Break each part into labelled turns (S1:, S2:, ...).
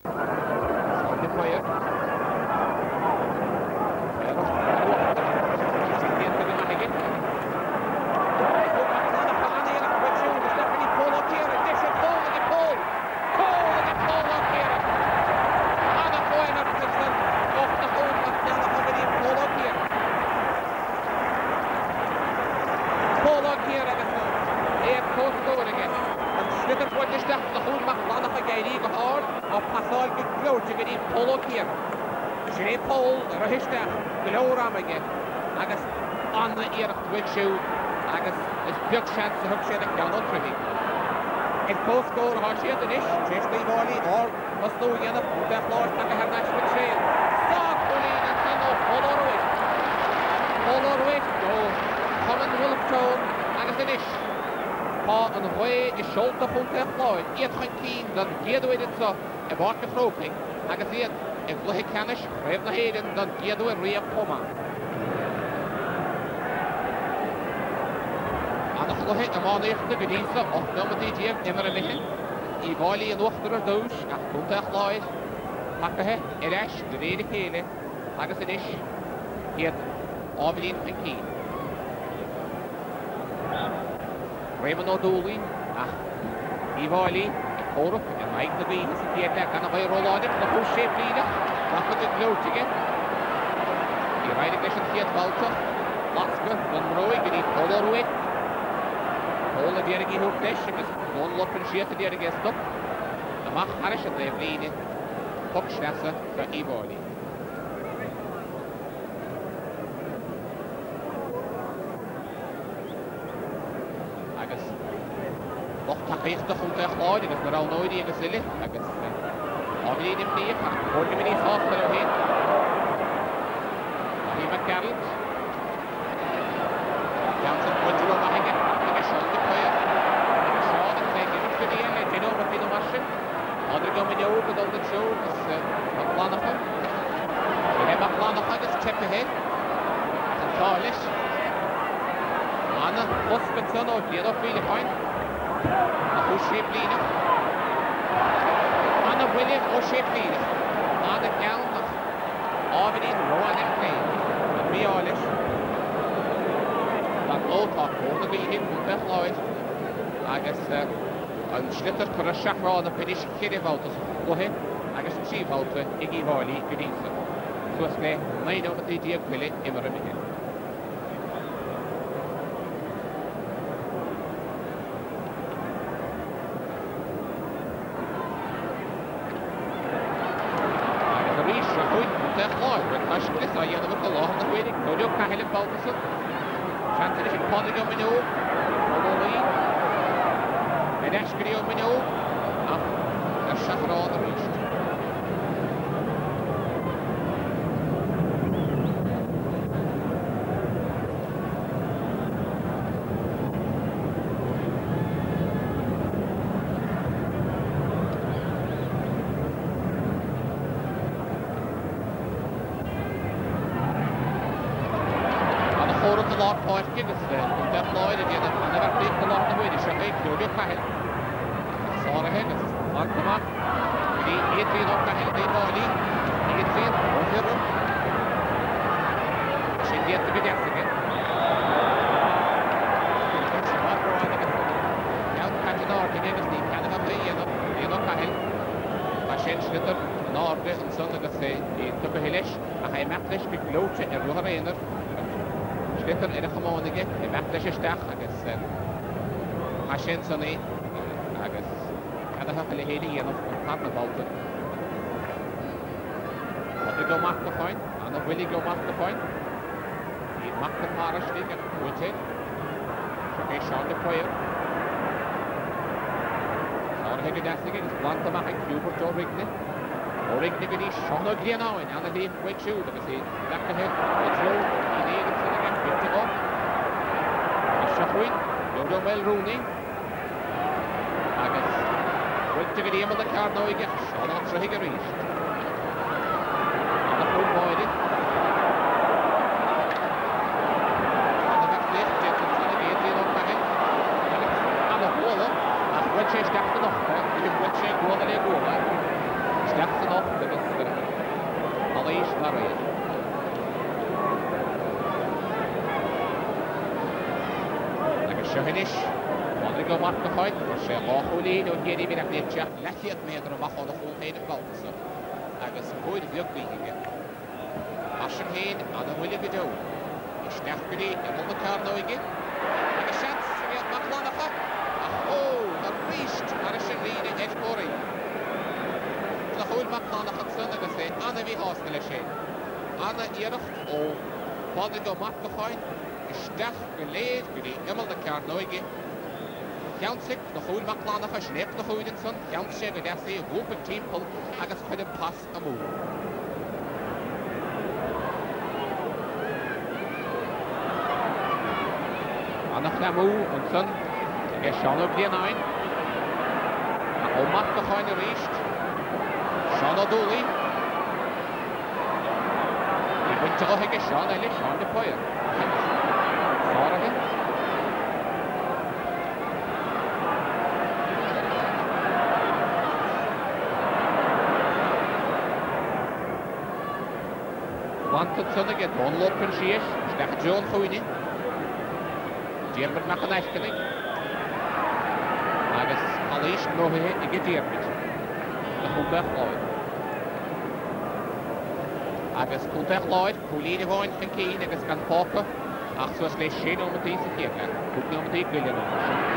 S1: On the fire.
S2: Paul, Rahishta, below Ramage, Agus on the ear of which you, Agus is big chance to hook shit down on Tricky. If both score a hot shit in ish, chase the volley, or must know again of the floor, take a hand match with trail. Stop, Pauline, and send off, hold on away. Hold on away, go. Common Wolf Tone, Agus in ish. Paul on the way is shoulder from the floor, 8-19, then get away it so, a walk of roping, Agus in. If Luhe Canish, Raven Hayden, then Giedo and Ria Poma. And the Luhe, a man after the Gedisa, of Nomadi Jim, Emeralihin, Evoli and Wachter Douche, at Punta Lloyd, Pakahe, Erash, the Lady Kale, Agasinish, Yet, Ovelin and Keen. Raymond O'Dooley, Evoli. Oruk and Mike the Beans, the attack and a roll on it, the full shape leader, Rafa the Gloat again. The right aggression here at Valta, Lasker, Monroe, getting Polo away. All the Derigi who fish, and it's one look and share to the against them. The Mach Harish and they've leading Hochschnasser for Evoli. Takaysta from the Lloyd, and it's not all noisy and silly. I guess Ovelin in the 40 minutes off the head. He McCarroll. Johnson went to the hang a shot the player. A shot and taking it to the end, and over the machine. Other going over on the show is McLanahan. We have McLanahan is step ahead. And Carlish. Anna Hoskinson of the other field point. Shape leader. Anna William or shape leader. Anna Count of Albany, Rowan and Clay. And we all this. That low top over the hit with the Lloyd. I guess and Schlitter for a chakra on the finish kid about us. Go ahead. I guess chief out to Iggy Varley, good answer. So it's play 9 over the idea of Willie in the Sonny, I guess, kind of happily hating enough from part about it. But they go mark the point, and the Willie go mark the point. He marked the Parish League and quit it. Okay, Sean the player. Sean Higgin again is blunt to Mac Hubert to Rigney. Rigney with his Sean again now, and the lead quick shoot, because he back to him. It's low, he needed to again, 51. Shafruin, Jojo Mel Rooney. To get him on the card now, he gets shot on so he can reach. And the full void it. And the back left, Jenkinson again, they don't hang. And the ball, that's when she's got the knock. You can watch it go on the leg over. Steps locht agus Alís na réir. Agus sehanis, Padri go mark na chaid, mar sé áchúlín ó géirí mí ag léteach lechiad méadar amach an chultéine baltasa. Agus bhuiid bheogbíige. Asher héin an bhfuile go dó. Isteach go dí an bhna carnóige. Agus seans réad maclánacha. Na ríist ar a sin líine edgóirí. Na chúil maclánacha san agus é anna bhí hásna le sé. Anna iirecht ó Padri go mark na chaid. Isteach go léad go dí imel na carnóige. Ceansic na chúil maclánacha snéip na chúidin san. Ceant sé go deasa a bhúpin timppel agus chuidim pas a mú. Annach na mú an san ag Sean O'Blianain. Ó mark na chaid a ríist. Sean O'Dooley. I bhainte go ag Sean eile Sean de Poyer. Sáraige. Wantad san ag Donlopin síos, steach John Chúine. Diarmid nach an eiscinnig. Agus Alís nóthaithe ag Diarmid. Na chúntaach láid. Agus chúntaach láid, chulín a bháin chan cín agus gan póca ach suas leis sé nómatí sa chécha. Cúp nómatí gwylian ó.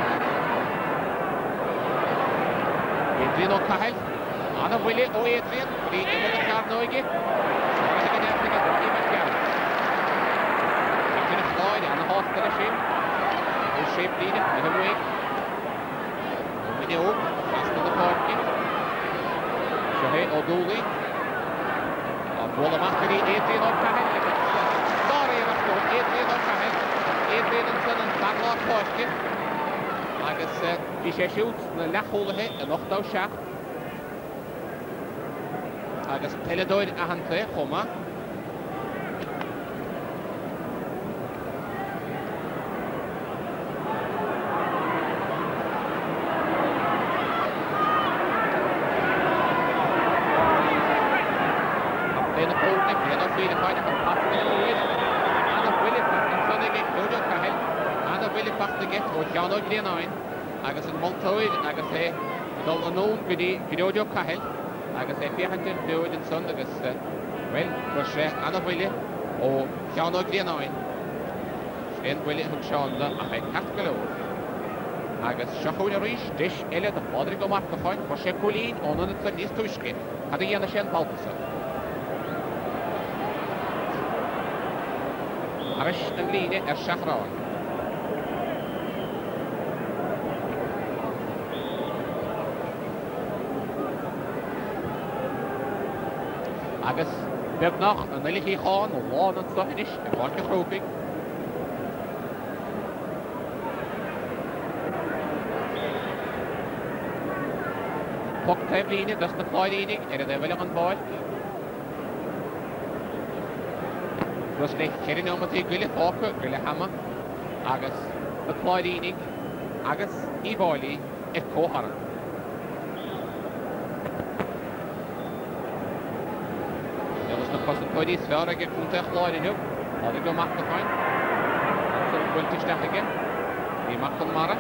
S2: Adrian ó Cahill. Anna bhuiile ó Adrian, brí imel na carnóige. Sáraithe go deasa go tíimeh ceann. Adrian láid anna hástal a sé. Shape leader, with a wing. Video, fast on the parking. Shahid O'Dooley. Bolamachari, Adrian O'Cahill. Sorry, Adrian O'Cahill. Adrian and Son and Baglock parking. Agus, he shoots the lecholahe and knocked out shaft. Agus, Peledoid Ahante, Homa. Agus yn Montoid, agus e dol yn nhw'n gydaodio Cahill, agus e fiachantyn dywyd yn son, agus, wel, rwys anna hwyli o Sian o Grianain. Sgen hwyli hwg Sian da, a fe cart galo. Agus siachwyd ar rys, dys eled a Padri go mark o choin, rwys e gwylin o'n yn y tlynnis twyschid, had i anna sian baltasa. Arys yn líne siachrawn. Agus bebnach an eilig í cháin ó láin an stochinis a bhaince chrópig. Pog taimlíine dus na pláidínig ar a bhfuil an báil. Dus le chéirin ómatí gwyile fáca gwyile hama agus na pláidínig agus í báilí ar cóharan. Coidí sfear ag cúntaach láid inniu, Padri go mark na chaid. Ansyn bwyltisteach ag í mark an mara.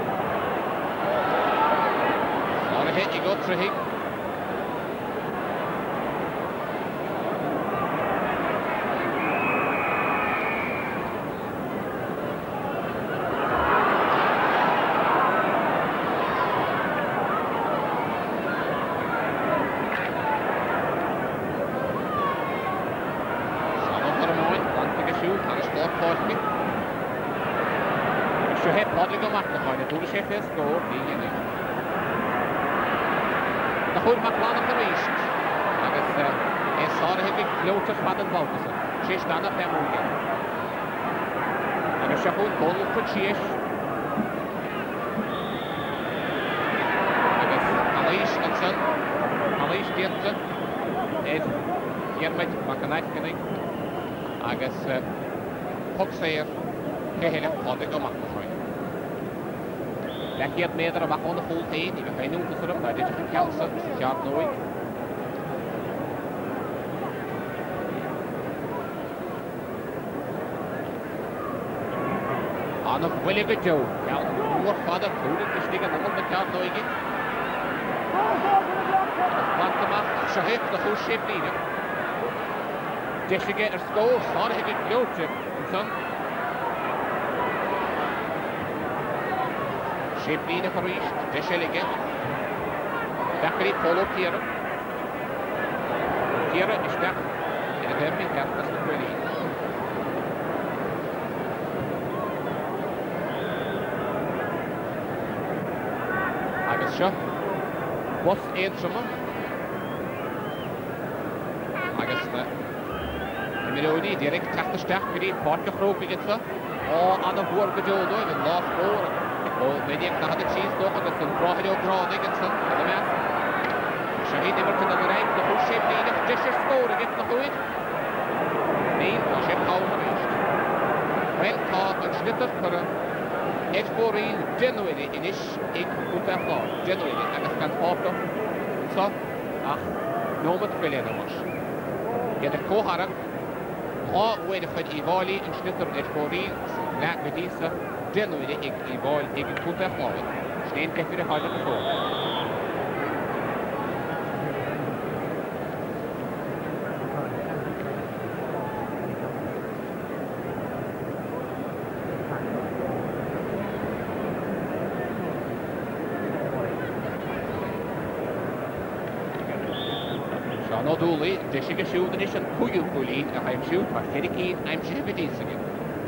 S2: Sáraithe I go trithig. Padri go mark na chaid, dúla sé fés go í inniu. Na chúil maclánacha ríist, agus sáraithe go glótar fad an báltasa, sé stanna femúige. Agus se chúil bóla chud síos. Agus Alís an san, Alís dianta, Diarmid mac an eithcinnig, agus pog séir cehéile Padri go mark na chaid. Lechiad méadar amach o'n chultaín, I go féinúntas ar am, na deidir an ceansa, sa teart nóig. on a willy good Joe. Down more father food and stick and the car going in. Shahik, the whole shape leader. Did she get her score? Thought he did go to son. Shape leader for each. Did she get Dakari Polo Tierra. Tierra is back. And a very careful to really. I guess sure. What's eight summer? I guess that. I mean, only direct tack the stack for the part of rope against her. Or on the board with Joe, even last four. Oh, when you have the cheese dog on the sun, brought it over against them. The man. Shahid never to the right, the whole shape lead of Disher score against the Hood. Neil, the ship power reached. Well, Todd and Schlitter for a H4 genuinely in ish, ik put that floor. Genuinely, and it's got popped up. So, no much failure was. Get a co-harag. All way to fit Ivali and Schlitter H4 black with these. Genuinely, ik Ivali, ik put that floor. Steen kept it hard before. Dooley, Jessica shoot and isn't Puyu Puli, if I'm shoot, but Ferry I'm Shivities again.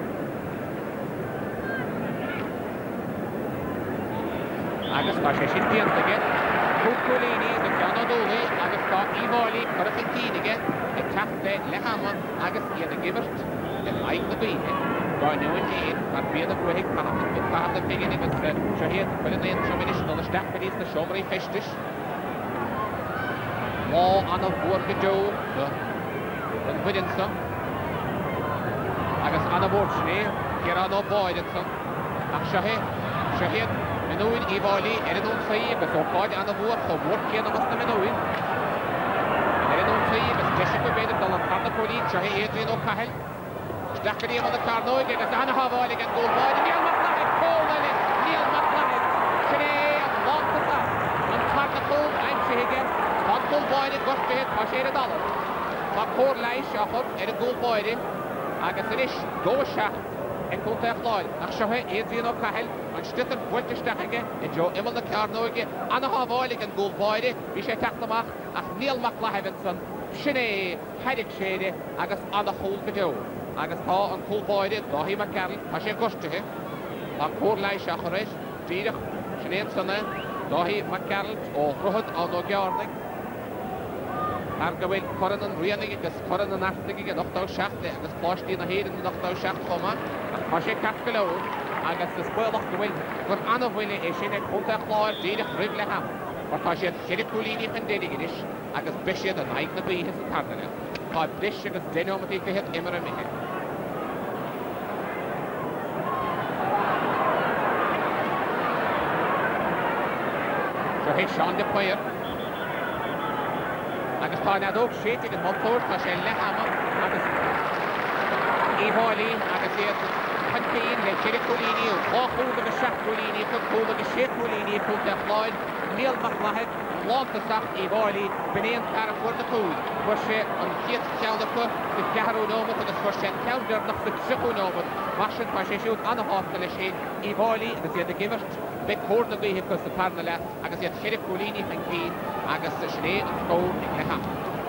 S2: Agus Pasha again. Pupulini, the Jano Dooley, Agus Got Evoli, Corafin again, a tap the Lehama, Agus the Givert, the Mike the Bean. Got no indeed, but be the British part of the beginning of the Shahid, but in the instrumentation of the staff, it is the Shomri Festish. Law on a board to Joe, the Widinson. I guess on a board, here are no boy, and some. Shahid, Minoin, Evoli, and I don't say, but so far on the board, so what can I must have Minoin? And I don't say, but Jessica made it on the part of police, Shahid, Adrian O'Cahill. Stackedy on the car, no, again, Anna Havali, and go by the Neil McLaren, Neil McLaren, today, and long to that. And target home, I'm Shahid. Goal boyd got to hit $8. But poor Lai Shahab and a goal boyd. I guess it is go shot and go to Floyd. Akshahe, Adrian O'Cahill, and Stitter Welch Stacking, and Joe Emil the Carnoy, Anna Havolik and goal boyd, Bisha Taklamach, as Neil McLahavinson, Shine, Haddock Shady, I guess on the whole for Joe. I guess Paul and cool boyd, Dahi McCarroll, Hashem got to him. And poor Lai Shaharish, Dietrich, Shane Sonne, Dahi McCarroll, or Ruhut on the Garding. Argawil Coran and Rianig, the Coran and Aftig, and Octo Shaft, the Splashed in the head and the Octo Shaft Homa, and Hashe Catcalo, I guess the spoil of the wind, but Anna Willie is in a Punta Claw, Dina Rigleham, but Hashe Chiriculini and Dedigish, I guess Bishop and Ike the Bee his partner. But Bishop is Denomati to hit Emeramik. So he's Sean the player. Agus tá na dóg sétig an motor tá sé lehama agus Ivali agus é Hunteen le Chiriculini ó Chóchúd agus Seachculini Chóchúd agus Séculini Chóchúd a Floyd Neil McLahed Lántasach Ivali Benéan Cara fuór na cúd fuór sé an chiad ceanna fu de cearú nómad agus fuór sé ceannar nach fu sichú nómad marsin tá sé siút anna háfta le sé Ivali agus é de givert big cord na bhí cos the parna le agus é Chiriculini Hunteen agus Sinead and Cole in the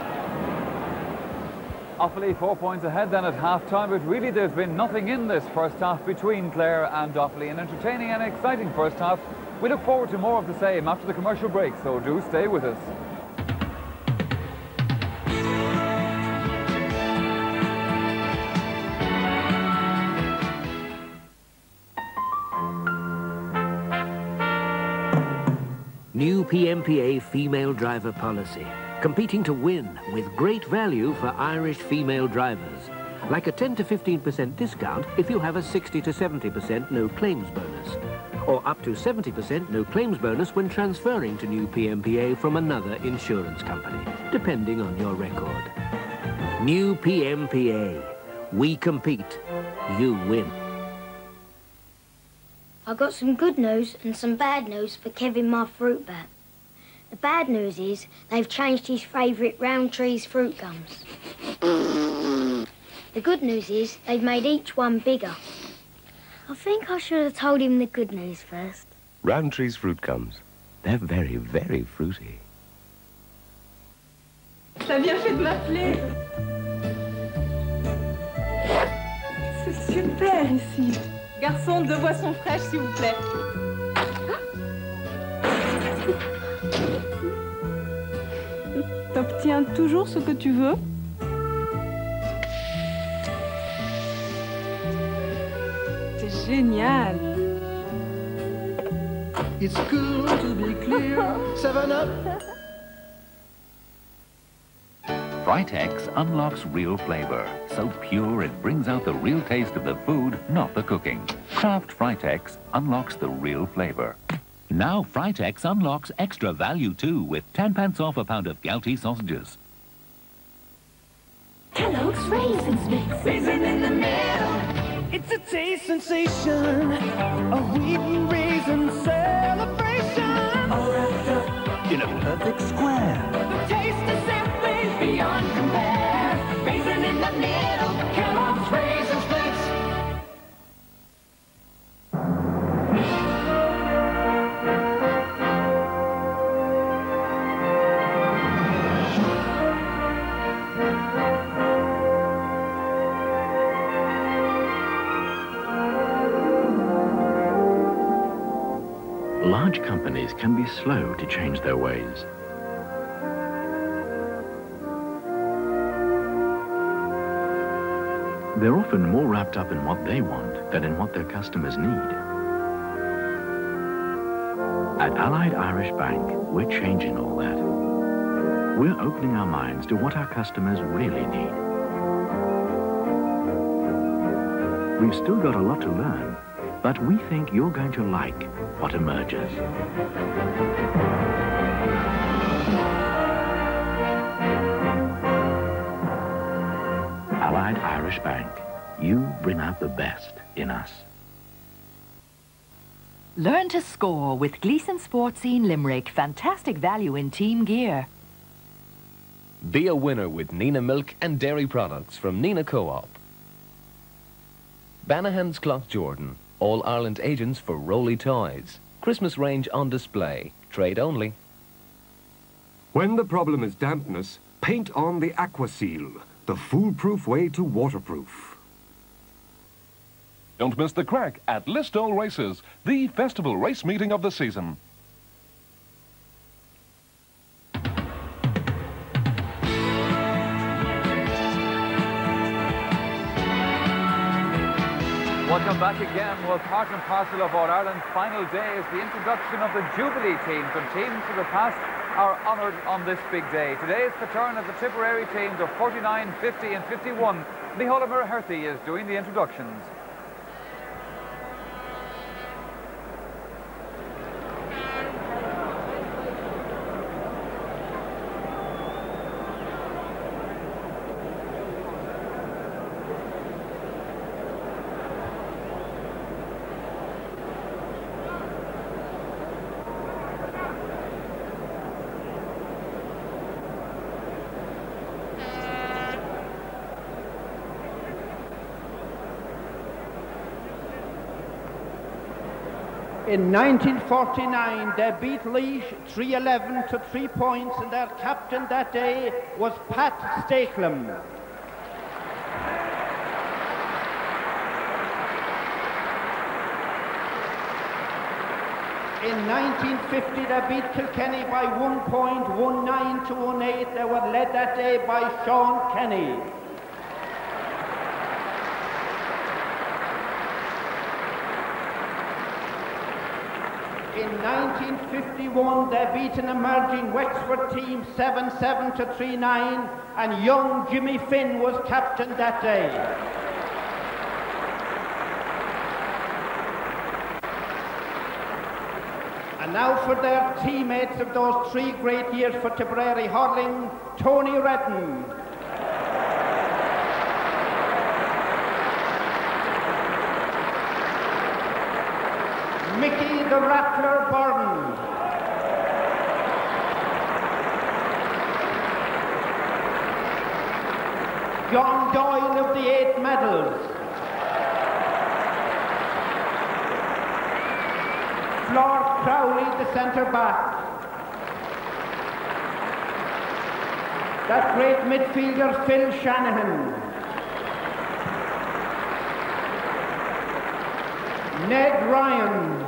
S1: Offaly 4 points ahead then at half-time, but really there's been nothing in this first half between Clare and Offaly. An entertaining and exciting first half. We look forward to more of the same after the commercial break, so do stay with us.
S3: New PMPA female driver policy, competing to win with great value for Irish female drivers, like a 10 to 15% discount if you have a 60 to 70% no claims bonus, or up to 70% no claims bonus when transferring to new PMPA from another insurance company, depending on your record. New PMPA, we compete, you win.
S4: I got some good news and some bad news for Kevin, my fruit bat. The bad news is they've changed his favourite Roundtree's fruit gums. The good news is they've made each one bigger. I think I should have told him the good news first.
S5: Roundtree's fruit gums. They're very, very fruity.
S6: T'as bien fait de m'appeler. C'est super ici. Garçon, 2 boissons fraîches, s'il vous plaît. T'obtiens toujours ce que tu veux? C'est génial.
S7: It's good to be clear. 7 Up.
S8: Fritex unlocks real flavor. So pure it brings out the real taste of the food, not the cooking. Kraft Fritex unlocks the real flavor. Now Fritex unlocks extra value too, with 10 pence off a pound of Gouty sausages.
S9: Kellogg's Raisins Mix. Raisin in the middle.
S7: It's a taste sensation. A wheat and raisin celebration. All wrapped up in a perfect square.
S9: The taste is simply beyond compare. Raisin in the middle. Kellogg's Raisins Mix.
S10: Large companies can be slow to change their ways. They're often more wrapped up in what they want than in what their customers need. At Allied Irish Bank, we're changing all that. We're opening our minds to what our customers really need. We've still got a lot to learn, but we think you're going to like what emerges. Allied Irish Bank. You bring out the best in us.
S11: Learn to score with Gleason Sportscene Limerick. Fantastic value in team gear.
S12: Be a winner with Nina Milk and dairy products from Nina Co-op. Bannahan's Cloth Jordan. All-Ireland agents for Rolly Toys. Christmas range on display. Trade only.
S13: When the problem is dampness, paint on the Aquaseal, the foolproof way to waterproof.
S14: Don't miss the crack at Listowel Races, the festival race meeting of the season.
S1: Welcome back again. Well, part and parcel of All-Ireland's final day is the introduction of the Jubilee teams, and teams of the past are honoured on this big day. Today is the turn of the Tipperary teams of 49, 50 and 51. Micheál Murherthy is doing the introductions.
S15: In 1949, they beat Laois 3-11 to 3 points, and their captain that day was Pat Stakelum. In 1950, they beat Kilkenny by 1 point, 1-9 to 1-8. They were led that day by Sean Kenny. In 1951, they beat an emerging Wexford team 7-7 to 3-9, and young Jimmy Finn was captain that day. And now for their teammates of those 3 great years for Tipperary Hurling, Tony Redden. Mickey the Rattler Byrne. John Doyle of the 8 medals. Flor Crowley, the centre back. That great midfielder, Phil Shanahan. Ned Ryan.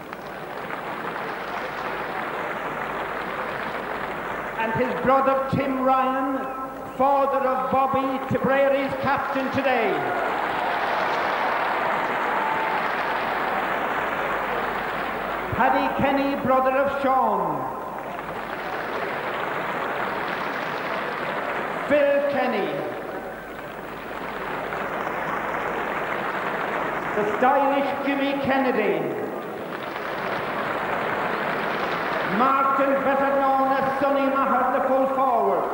S15: And his brother, Tim Ryan, father of Bobby, Tipperary's captain today. Paddy Kenny, brother of Sean. Phil Kenny. The stylish Jimmy Kennedy. Martin, better known as Sonny Maher, the full forward.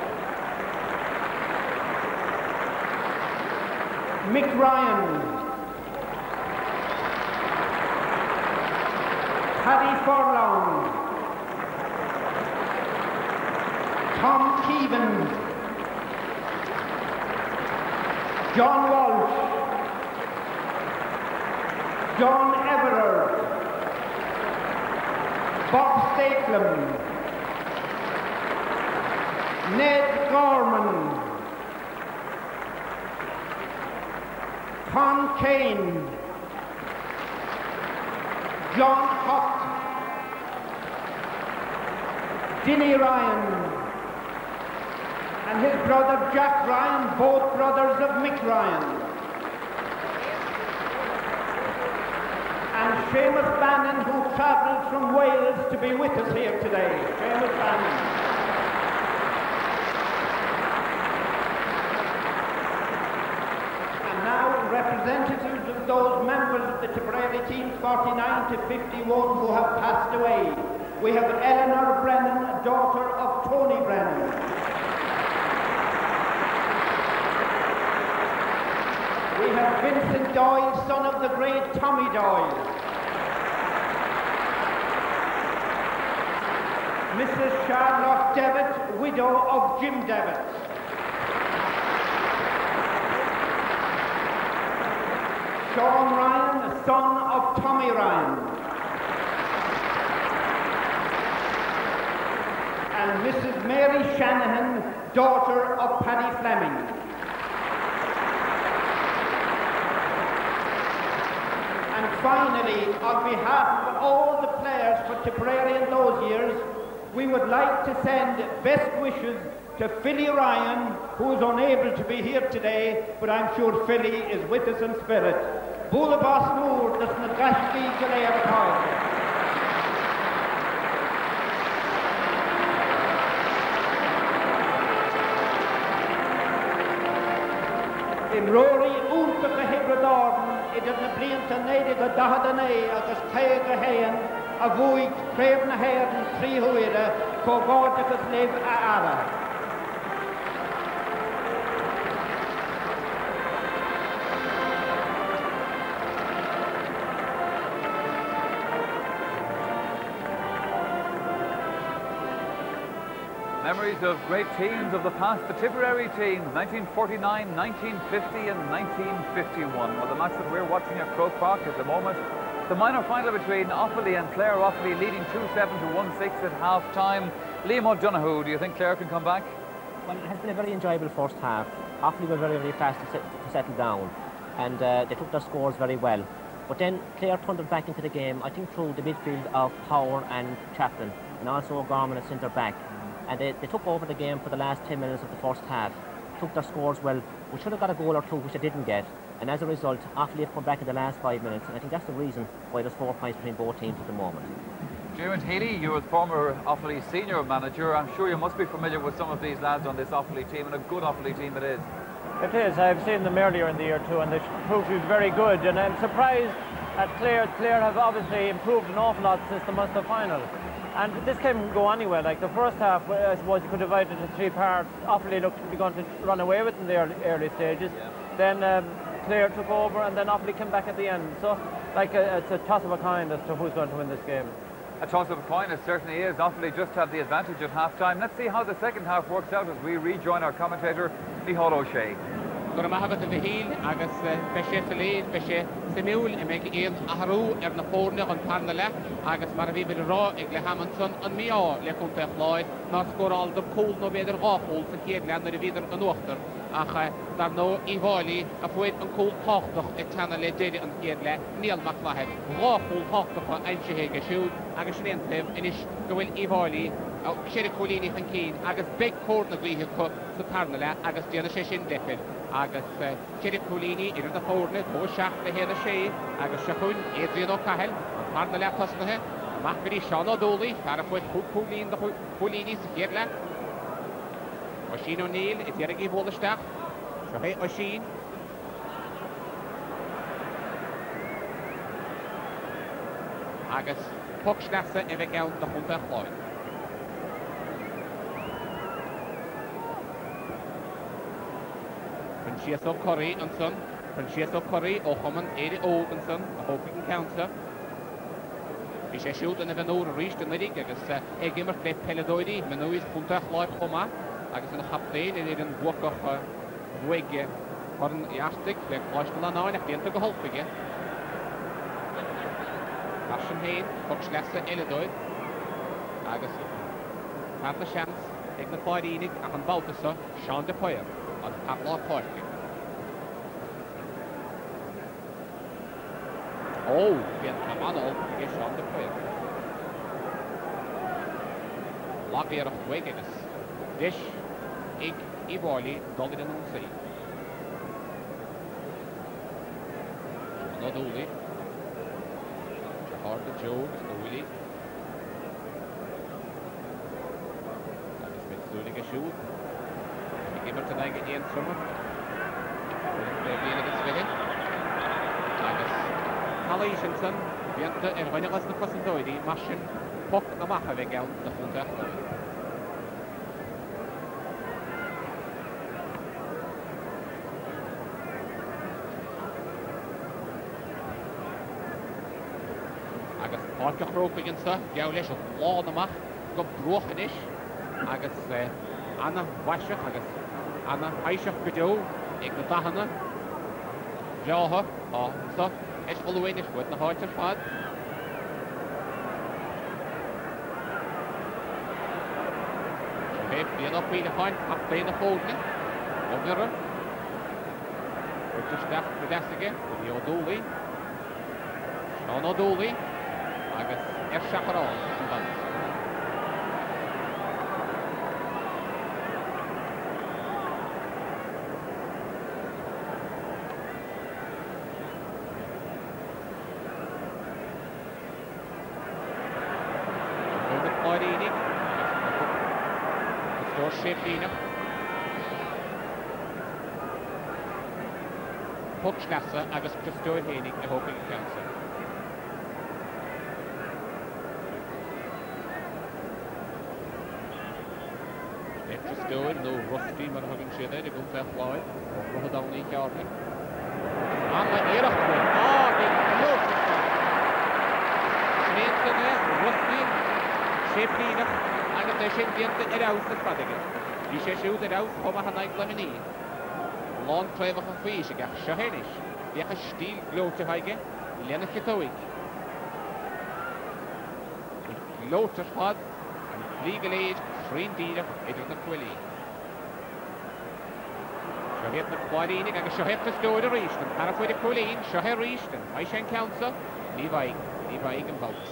S15: Mick Ryan. Paddy Furlong. Tom Keevan. John Walsh. John Everard. Bob Stakelum. Ned Gorman. Con Kane. John Hutt. Dinny Ryan. And his brother Jack Ryan, both brothers of Mick Ryan. And Seamus Bannon, who travelled from Wales to be with us here today. Seamus Bannon. And now representatives of those members of the Tipperary teams 49 to 51 who have passed away. We have Eleanor Brennan, daughter of Tony Brennan. We have Vincent Doyle, son of the great Tommy Doyle. Mrs. Charlotte Devitt, widow of Jim Devitt. Sean Ryan, son of Tommy Ryan. And Mrs. Mary Shanahan, daughter of Paddy Fleming. Finally, on behalf of all the players for Tipperary in those years, we would like to send best wishes to Philly Ryan, who is unable to be here today, but I'm sure Philly is with us in spirit. Bula Bas Noor, the Snagashki Galea. In Rory, Ulta the Hibradorn, it is na blianta neide go dahadanei agus taig a hayan, a vuig, creib na hayan, tri huire, co gordagus live a ara.
S1: Memories of great teams of the past, the Tipperary teams, 1949, 1950 and 1951. Well, the match that we're watching at Croke Park at the moment, the minor final between Offaly and Clare. Offaly leading 2-7 to 1-6 at half-time. Liam O'Donoghue, do you think Clare can come back?
S16: Well, it has been a very enjoyable first half. Offaly were very, very fast to settle down, and they took their scores very well. But then Clare thundered back into the game, I think through the midfield of Power and Chaplin, and also Gorman at centre-back. And they took over the game for the last 10 minutes of the first half, took their scores well. We should have got a goal or two, which they didn't get, and as a result, Offaly have come back in the last 5 minutes, and I think that's the reason why there's 4 points between both teams at the moment.
S1: Dermot Healy, you're the former Offaly senior manager. I'm sure you must be familiar with some of these lads on this Offaly team, and a good Offaly team it is.
S17: It is. I've seen them earlier in the year too, and they proved to be very good, and I'm surprised at Clare. Clare have obviously improved an awful lot since the Munster final. And this can go anywhere. Like the first half, I suppose you could divide it into 3 parts. Offaly looked to be going to run away with in the early stages. Yeah. Then Clare took over, and then Offaly came back at the end. So like it's a toss of a coin as to who's going to win this game.
S1: A toss of a coin, it certainly is. Offaly just had the advantage at half-time. Let's see how the second half works out as we rejoin our commentator, Micheál O'Shea.
S2: Gur mahabhat the heel agus beshe salid beshe Samuel make een ahru na fórne an Parnala agus mar vi ra ag le Hamilton an mia le kom te Floyd na skor al de cool no beder gafol van hier land de wieder an ochter ach daar no Offaly a poet an cool hochtig et tanale dede an hier le Neil McLaughlin gafol hochtig van eintje hege shoot agus neemt en is gewil Offaly Sherry Colini van Keen agus big court na glie ko sa Parnala agus diana session defend agus Sherry Colini in the fórne mo shaft le hele sé agus Shahun Adrian O'Cahill Parnala tasnahe Macri Sean O'Dooley para poet Colini the Colini Sierla Oisin O'Neill is Yergi Bolestach Shahe Oisin agus Puckschnassa evig out the Hunter Floyd Francesco Curry and son, Francesco Curry, O'Hammond, Eddie Oldenson, a hoping counter. Is a shoot and even over reached in the league, I guess, a gamer play Peladoidi, Manuis Punta, Lloyd Homa, I guess in the half plane, and didn't walk off a wig for an Yastic, like Washington now, and I can't take a hold again. Passion Hain, Puckschlessa, Elidoid, I guess, had the chance, dignified Enoch, and Balthasar, Sean de Poyer. On Pablo Porky. Oh, bien Camano, yes, on the player. Lockyer of Wiggins. Dish, Ig, Offaly, Dogged and Unsay. Not Uli. Jahar the Jones, Uli. That is Mitsuning a shoot. Immer te neigen één sommer. Weer against Willen. Agus Hall Eashenson, viente wanneer was de Kossendoi, die Maschen Pok na Macha weg out de Funta. Agus Parker groep against her, jou les op law na Mach, kom droog is. Agus Anna Washer, agus Anna Aisha Bido, ik de Tahana, Jaha, so, is following is with the heart of Fad. Heeft die nog weer de hand, af bij de volgende, onder de staf bevestigen, die O'Dooley, Sean O'Dooley, agus Shakaral, Puckschnassa agus Christoid Hénig a hoping council. Christoid no rusty mar hugging shit there, they go to Floyd, or down the Carter. And like Erach, they look. Schneidsen rusty, Shepina, and they should get the house the Prodigal. You should shoot it out, come a night lemonade. Long trefach an fís ag sehénis. Bhíoch a stíl glóte haige, lena chitoig. Glóte fad, an legal aid, trín díach, idir na cuilí. Sehéit na chláirínig agus sehéit na stóid a rístan. Para fuid a cuilín, sehéit rístan. Mai sé an council, ní bhaig an balt.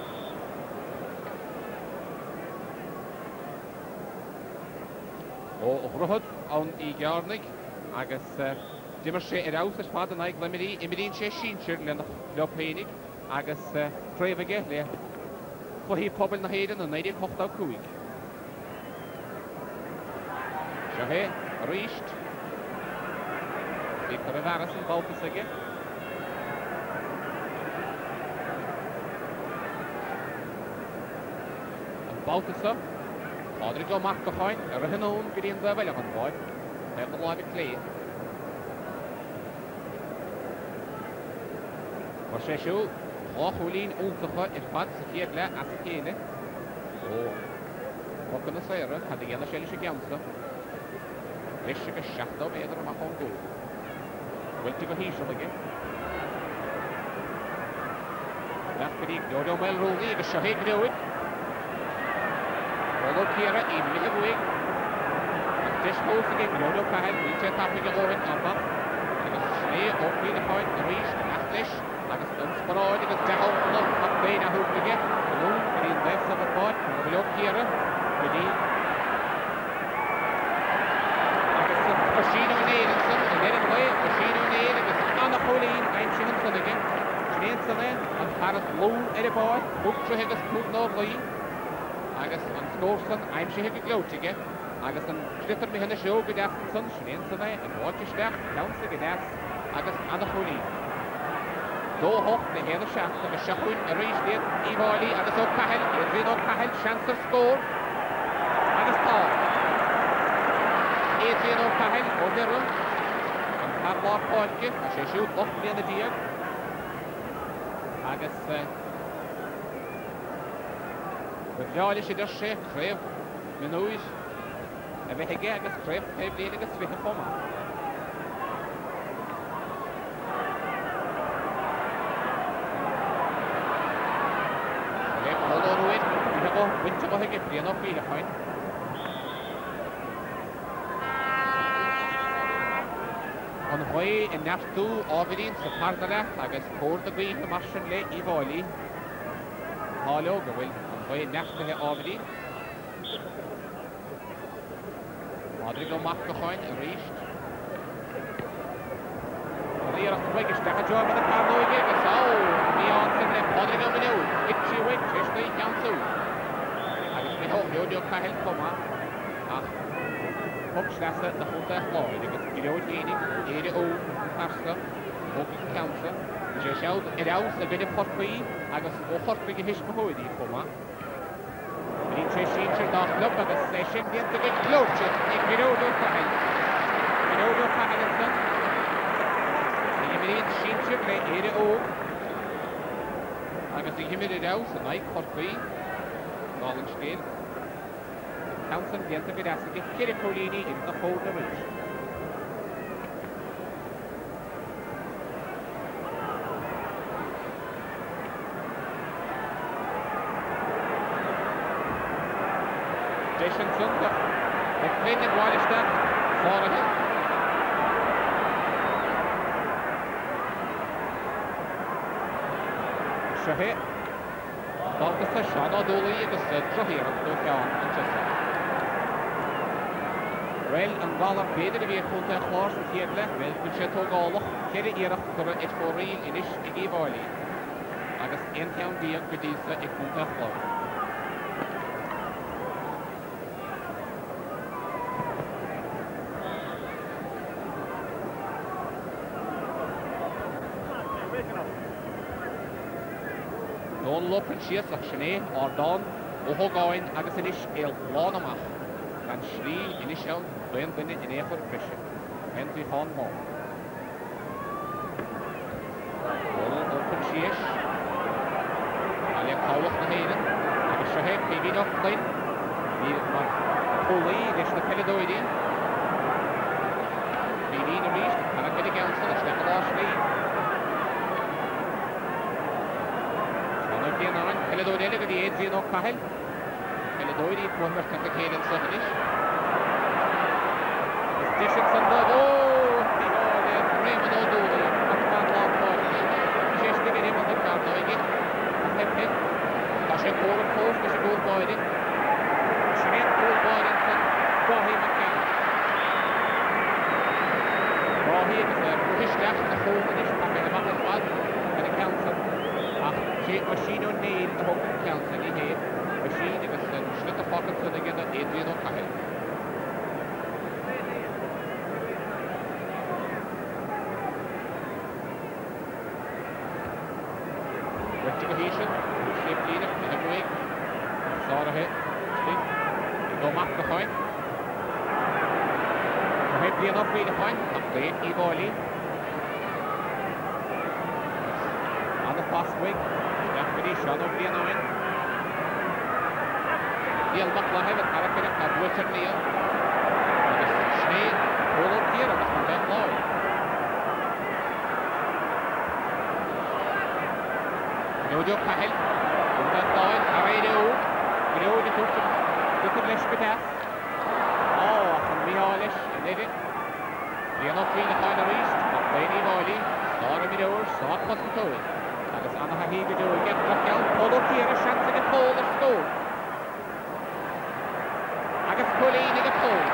S2: O ruhad an I Garnig, agus dimmer sé aus as fad an aig lemidí, imidín sé sínsir le leopénig, agus tréfige le chluhí pobl na héidir an 1982. Sehé, ríist, bhí chu a bheras an baltas aige. An baltasa, Adri go mark behind, a hinón gydíon dda fel an bhaid, heb the live clear. Sheshu, Hurling Ultafa, it Fats, Fiedla, Asakele. Oh, what can I say? Had the yellow shellish against them. This should be shut up, either of my home goal. Will to go Heeshel again. That's pretty good. Well, Rooney, the Shahid do it. Although Kira, even with the wing. This goes again, Yodo Kahal, we set up with the Owen Alpha. It was Schnee, Oakley, the point, the reach, the Atlish. Like a stone sporade, it was down, up Bain, I hope again. The moon, the left of the point, the low Kira, the knee. Like a Oshino Nadenson, and then away, Oshino Naden, it was Anna Pauline, I'm Shinson again. Shinson then, and Paris Blue, Eddie Boy, Book to Higgis, Put Norley. I guess on Scorson, I'm Shihig Gloat again. I guess on Clifford behind the show, good afternoon, Shinson then, and watch your step, down to the gas, I guess Anna Pauline. Då hopp det hela chans och Shahun reached i volley and so Kahel is in Kahel chance to score and it's Paul is in Kahel over the run and Karla Polke and she shoot off near the deer I guess with Jolly she does shape Crave Minois and we again I guess Crave leading us with a format Winter go hige bli nok fire fein. On hoi en naftu avrin så pardala agus korda gwi for marschen le I voli. Hallo go will on hoi naftu he avrin. Adri go makka fein reached. Rier of the wicked stack a job with the Carlo again. So beyond the left Adri go below. Itchy wait, just the council. I hope you'll Kahel Poma. Hochstrasse, the whole death law. You get eating, eat it all, pasta, walking counter. You shall it out a bit of pottery. I got all pottery hish behind you, Poma. We need to change your dark look of the session. The end of it, close it. You know, your Kahel. You know, your Kahel is done. You need to change your play, eat it all. I got the humidity out, a night pottery. Knowledge scale. Council gets a bit as to get Kirikolini in the whole village. Jason Sunder, the clean and wide step for him. Shahid. Dr. Shana Dolly is the here to count Manchester. Well, and Gala Peter, we have put a horse here left, well, which I told all of Kerry Era for it for real in this Iggy Valley. I guess in town, the young producer, it put a floor. Don lopen sheer Schnee or Don Ohogoin agus in ish el Lonamach and Schlee in ish el Ben Bennett in Airport Christian Henry Hon Mo. Don open sheer Alia Kawach the Hayden agus Shahid Piggy Knock Plain Puli ish the Pelidoidi Piggy the Reach and a Piggy Council ish the Schlee Pelidoidi look at the Adrian O'Cahel. Pelidoidi one more cut the cadence of it. Distance on the Raymond O'Dooley. That's one long ball. Just to get him on the card now again. Hip. That's a goal and post. That's a goal boy in. Schmidt goal boy in from Brahim McCann. Brahim is a push left the hole in this pack in the back as well. And the council. Machine on nail the whole council in here. Machine is a slit the pocket so they get Adrian O'Cahel. Rectification, shape leader, in a break. Saw hit, stick. Go back the point. Hopefully enough for the point. A great Evoli. Foswig. Deputy Sean O'Brien. Neil McLaughlin with Harrison at Richard Neil. Schnee, Polo Pier, and that's Ben Lloyd. Jojo Cahill, Ben Lloyd, Arraido, Grode took Lish Betas. Oh, from Mihalish, and they did. Leonard Queen at Final East, Lady Molly, Laura Midors, Saw Cotton Toy. That is Anna Hahiga doing get Raquel, Polo Pier, a chance to get Pole of score. Pauline in the pole.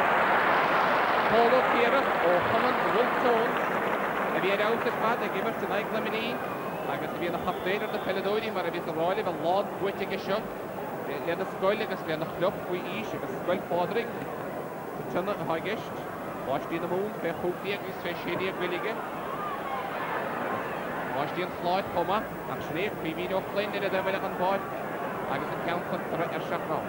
S2: Polo Kira, O'Connor, Wolf Tones. If you had out this bad, they give us to like Lemony. I guess if you had a half day of the Peladoni, but if it's a roll of a lot, waiting a shot. They had a skull, I guess, and a club we each, a skull fathering. The ton of high guest. Watched in the moon, they hope the English say shady and willing. Watched in slide, Poma, and Snake, Phoebe O'Flynn did a devil on board. I guess it counts for a shot now.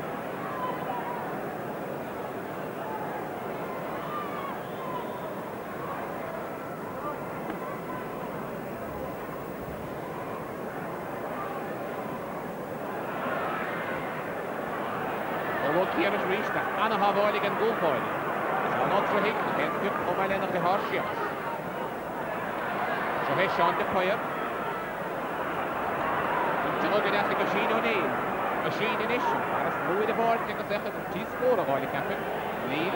S2: Here is reached Anna Havolig and Goldboy. So not so hick, and pip O'Malley of the Horseships. So here's Sean DePoyer. Look at the machine O'Neill. Machine in issue. That's Louis the ball, take a second. T-score of all the captain. Lead.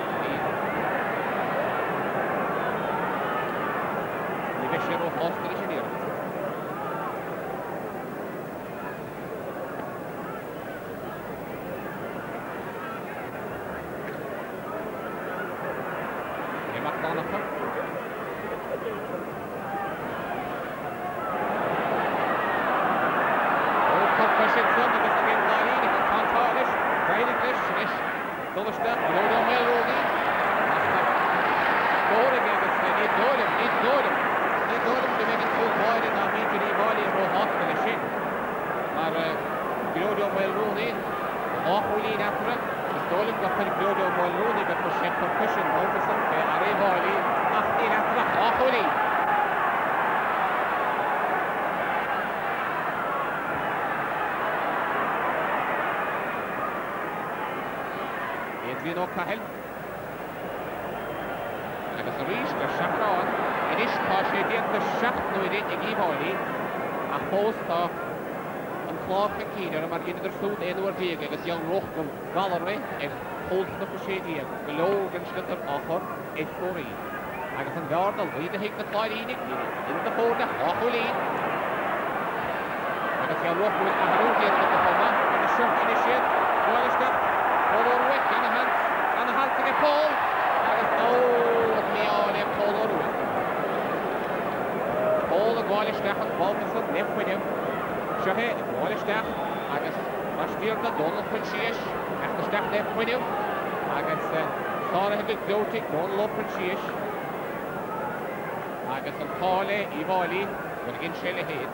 S2: The Bishop of Austin Engineer. Cahill. And it's reached the Chakron. It is partially the shaft no it in Givoli. A post of Clark and Keener, maar in de stoot in de wegen. Het Jan Rochkel Gallery en holds the Pashedi. Below and Schlitter offer it for me. I got some Gardel, we the hit the flight in the border, Ocholi. I got Jan Rochkel with Aharuki and the Poma. And the shot in the shed. Well, it's that. Over with in the hands. And the hand to get Paul. And it's me on him, Paul O'Rourke. Paul the Gwalish Dach and Balkinson left with him. Shahe, Gwalish Dach. I guess Rashtir the Donald Prinshish. After Dach left with him. I guess Sarah had the Dotic, Donald Prinshish. I guess Paule, Ivali, but again Shelley Head.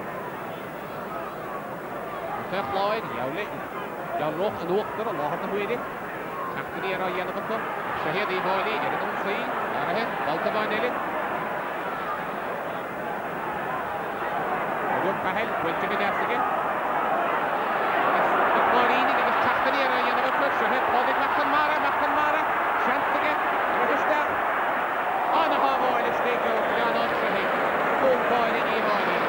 S2: Tech Lloyd, Yowley. Jan Roch and Ochter, Allah had the Huidi. After the era Yanabaka, Shahid Ivali, Edison C, Arahet, Baltava Nelly. Ajum Kahel, went to the gas again. The Marini, it was Chafter the era Yanabaka, Shahid, Podik McNamara, chance again, Rahishta. On the Havo, and it's Nico, Jan Shahid, full body Ivali.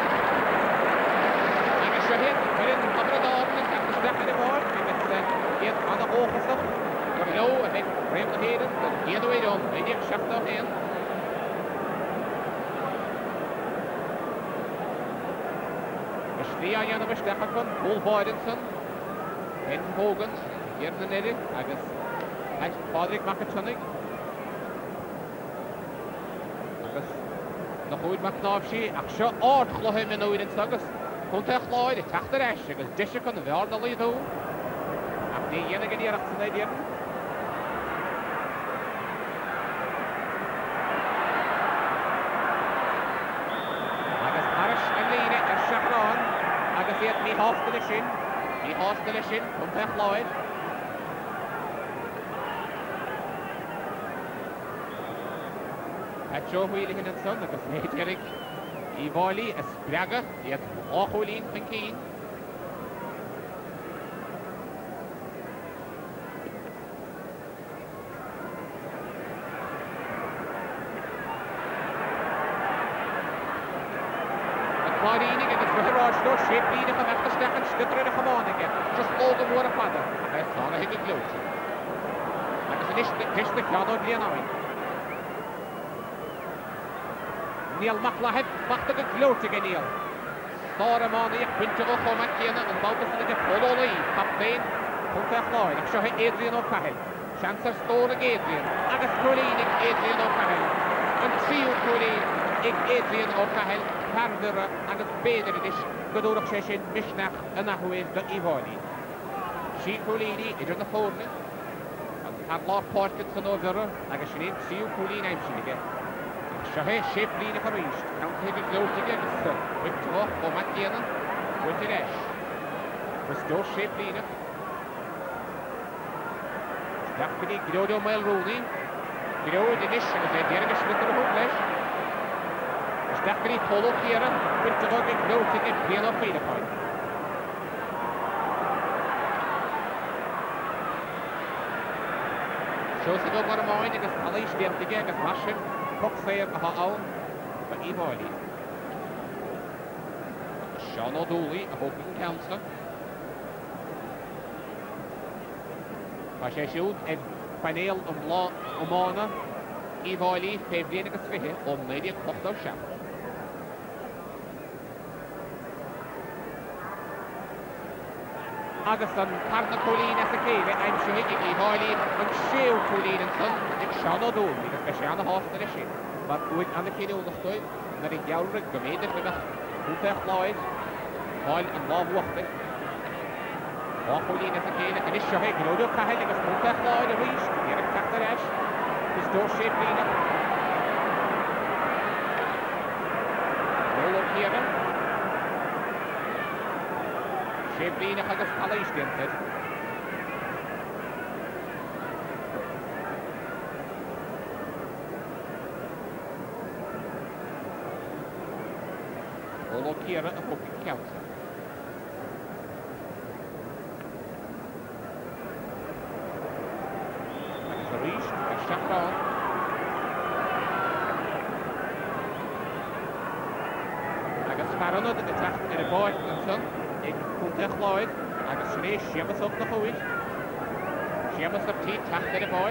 S2: And Shahid, but in the Labrador, and after Stack in the board, yet on the officer. Low, I think, frame the head, the other way down, maybe a shaft out here. Slia Janova Stefakon, Paul Boydenson, Ken Hogans, Gerdon Eddy, I guess, Patrick Makatunig. I guess, the Hoyd McNavshi, Aksha, Art Clohim in Owen Sagas, Contech Lloyd, Tachter Ash, I guess, Dishikon, the Arnally though. After the Yanagan Yarakson, He hosts the shin, from Pech Lloyd. At Joe Wheeling and Son, because Nate Eric, Offaly is Braga, yet Hurling and Clare. Clarín again, it's very rush, no shape lead from after Stefan Schlitter in the command again. Just all the water father. That's all I think it glows. Like it's the piano Leonard. Neil McLaughlin, back to the gloat again, Neil. Saramani, Winter of McKenna, and Baltus in the Polo Lee, Captain, Punta Floyd. I'm sure Adrian O'Cahil. Chancer Store Adrian. Agus Colleen, Adrian O'Cahil. And Trio Colleen, Adrian O'Cahil. Pardera agus Bederish, Godorach Session, Mishnach, and Nahuez, the Offaly. She Colini, it on the phone. And had Lord Parkinson over, agus she named Trio Colleen, I'm she again. Shahe, shape lean of a reach. Count headed low together, with talk for McKenna, with the dash. Was still shape lean. Daphne, Grodo Mulrooney. Grodo, the dish, and the Derrick Smith of the Hooklesh. Daphne Polo here, with the dog and glow to get piano Peter Point. Shows it over a mind, and it's Polish there again, it's Russian. Puck there, for Offaly. Sean O'Dooley, a hoping councillor. Pasha and Panel Omana, Offaly, Fabian agus Fihe, on Lady Cocktail Shop. Agus an Carna Colleen as a cave, I'm sure Offaly, and Sheo Colleen and son, and Sean O'Dooley, because they're Sean half of the ship. But with on the kid on the story, that is Yalric, the maid of the Punta Floyd, Hall and Love Wachter. Colleen as a cave, and it's Shahe, Grodo Cahel, and Punta Floyd, a reach, Derek Cactarash, his door shape leader. Roll up here. Shape leader, agus Polish dented. Olo Kira, a hooking council. Agus a reach, a Chapron. Agus Farano, the attack in a boy, and son. Ik komt echt Lloyd. Agus Shree, Seamus op de goed. Seamus op T, tacht in de boy.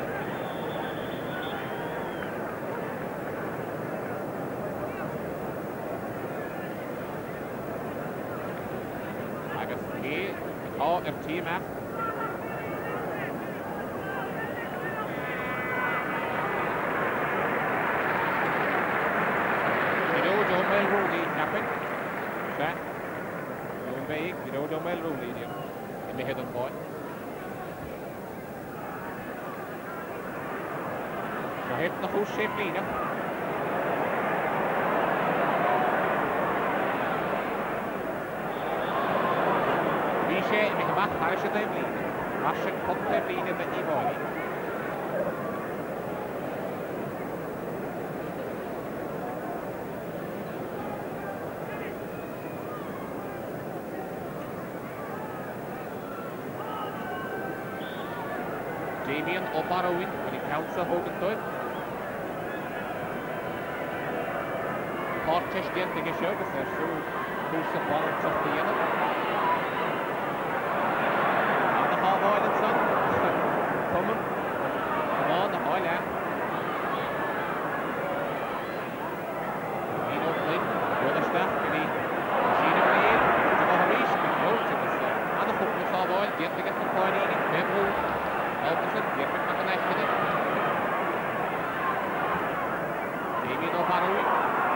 S2: Agus T, T, T, map. John Mulrooney, happen. Back. Big, you know, don't well roll in the head of boy. So hit the whole shape leader. Vishe, we have a Harsh time leader. Russian Pump leader in the Offaly. Damien O'Barrowin, and he counts the Hogan to it. Portish didn't think he showed us there, so who's the ball of the end? On the half oil and son. Coming. Come on, the oil out. He don't play. The other staff, and he machine of the air. To go a reach, and go to this. On the hook with half oil, didn't get the point in it. Member. Opposite, different combination with it. Damien O'Barrowin.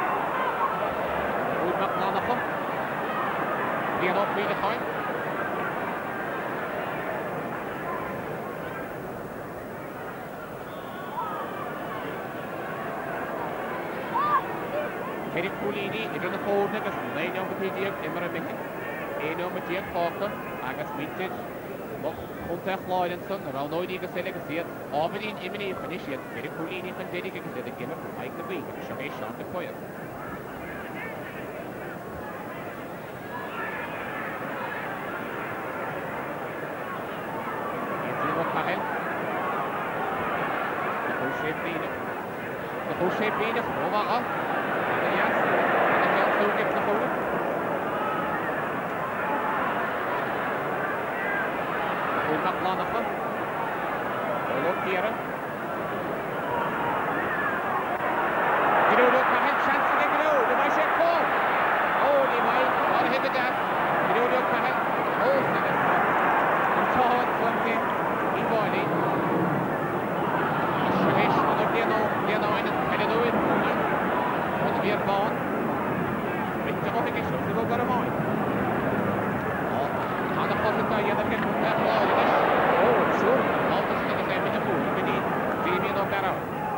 S2: Good McLaughlin. Clear up 3 to time. Henry Coolini, it's on the phone, because they know the PGF, Emma Mickey. They know the GF Parker, Agus Vintage. Punta Floyd and son, around no need to say like a seat. Often in imminent finishing, very coolly in Fenderic and the game of Mike the Week, Shahe Sean the Foyer. Shepina. The whole Shepina. Over. Yes. And the Kelso gets the hold. Hold up Lanafa. Hold up Kieran. Giroud Cahill chance to get Giroud. The Maisha call. Oh, the Mai. What a hit the gas. Giroud Cahill. Oh, and Todd Funke. Ivoli. Shresh. Diano and do it. What we are born. With the obligation to go for a mine. On the positive, you get oh, sure. All the things that we do. We need Jamie no better.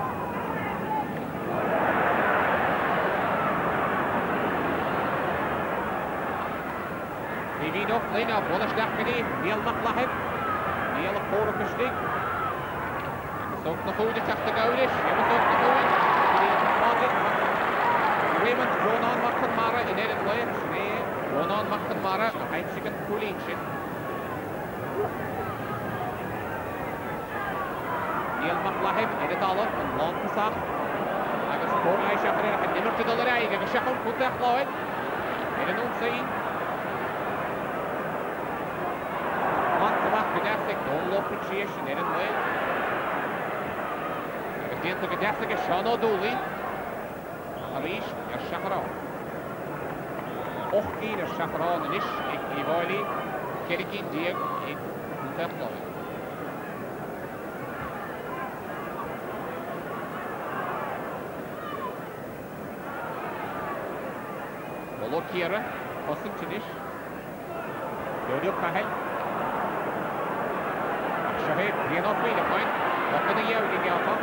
S2: Divino, Lena, Wallace Daphne, Neil McLaughlin, Neil Porter Fishing. So the food is after Gaudish, never thought the food. Raymond, Ronan McNamara in Ed Lane, Ronan McNamara, a Heinzigen Kulinshin. Neil McLaughlin, Ed Dollar, and Lon Passat. I was poor I shafted and never to the Ray, and a shackle put that Lloyd. Ed an unseen. Don't look appreciation in way. Again to Gadethic, Sean O'Dooley. Harish, your Shakara. Ochkin, your Shakara, and Ish, Ivoli, Kerikin, Dieg, in Unterfloy. Bolo Kira, Hossington Ish. Yodio Kahel. Shahid, you're not free to point. What can the Yodi get off?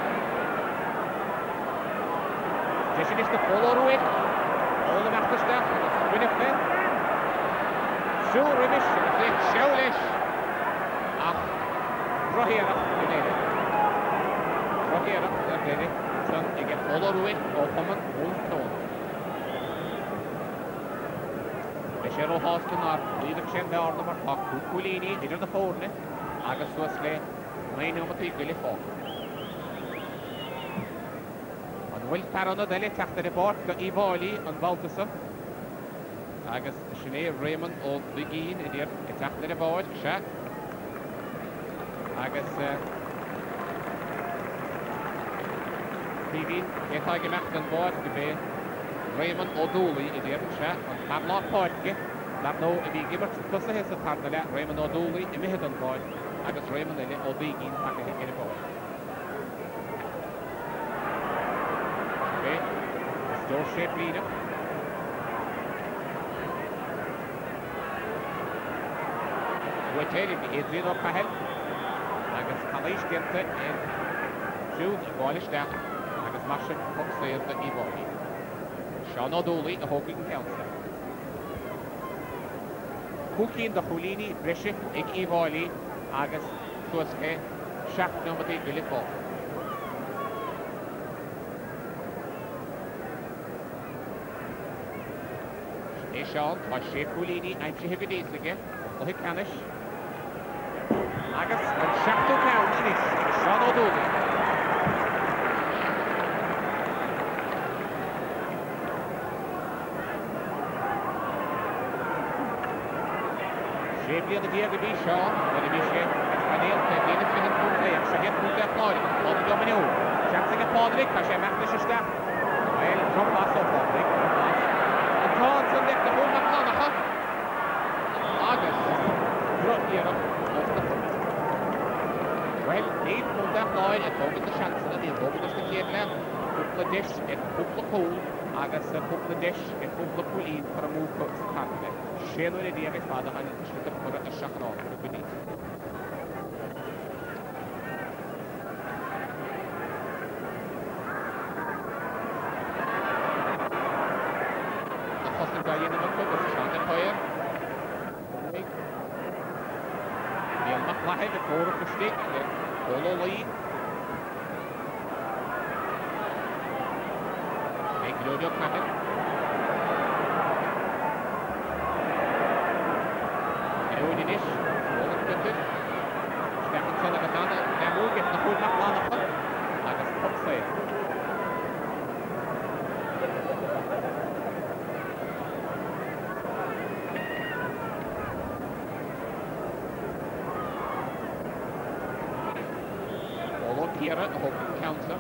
S2: Just is the follow it. All the master stuff. Win it then. So rubbish. Showlish. Rohira. Rohira. They're it. So you get follow it. Or common. Full tone. The Cheryl Hostin are leader Chen the Arnhem. Kukulini. These are the four. Agus Suasle, main numati Gilifo. On Will Tarona Deli after the board, the Ivoli and Balthasar. Agus Shane Raymond or Begin, idiot, it's after the board, Shaq. Agus TV, if I get back on board, to be Raymond O'Dooley, idiot, Shaq, and Padlock Portke. That no, if you give it to Tussa, his partner, Raymond O'Dooley, in Mihidon board. Agus Raymond and O'Deegan packing in the ball. Okay, store shape leader. Waited Adrian O'Cahel. Agus Kalish gets it in June, Ivolish down. Agus Marshall Cook says the Ivoli. Sean O'Dooley, the Hawking Council. Cooking the Hulini, Brishik, Ig Ivoli. Agus Tuaske, Shaq Nomati Gilifo. Sean, was Sheikh Hulini, and she have it again. Look at Canish. Agus, and Shaq to count, and it's Sean O'Dooley. Shapley on the gear to be Sean, but it is Shapley. And he'll take the independent full play. Shaghet will get Florida. On the domino. Chancing a Podrick, Pasha Mathis is that. Well, from pass off Podrick. And Todd's on deck, the whole McLanacha. August. Drop here up. Well, Dave pulled that Lloyd, and over the chance of the over the Kidler. Hook the dish, and hook the cool. August hook the dish, and hook the pulley for a move to Canada. Shane with the idea of his father, and he should have put a shot on for the beneath. McLaughlin, the quarter of the stick, Polo lead. Make it over Cahill. Eroid in ish, Roland Clinton. Stefan Sullivan, now move, get the full McLaughlin. Agus Kira, a hope counter.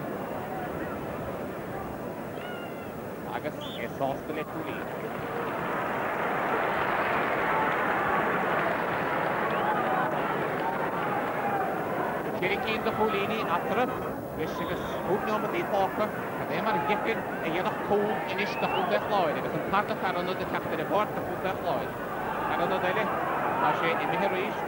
S2: Agus is sásta le Cooley. Kirikín de Cooley atra, vis agus húbnám a dítácha, a dé mar gipin a dhéadach cúl inis de chúta chláid, agus an parta charanna de teachta de bort de chúta chláid. Charanna deile, a sé i mithe ríist.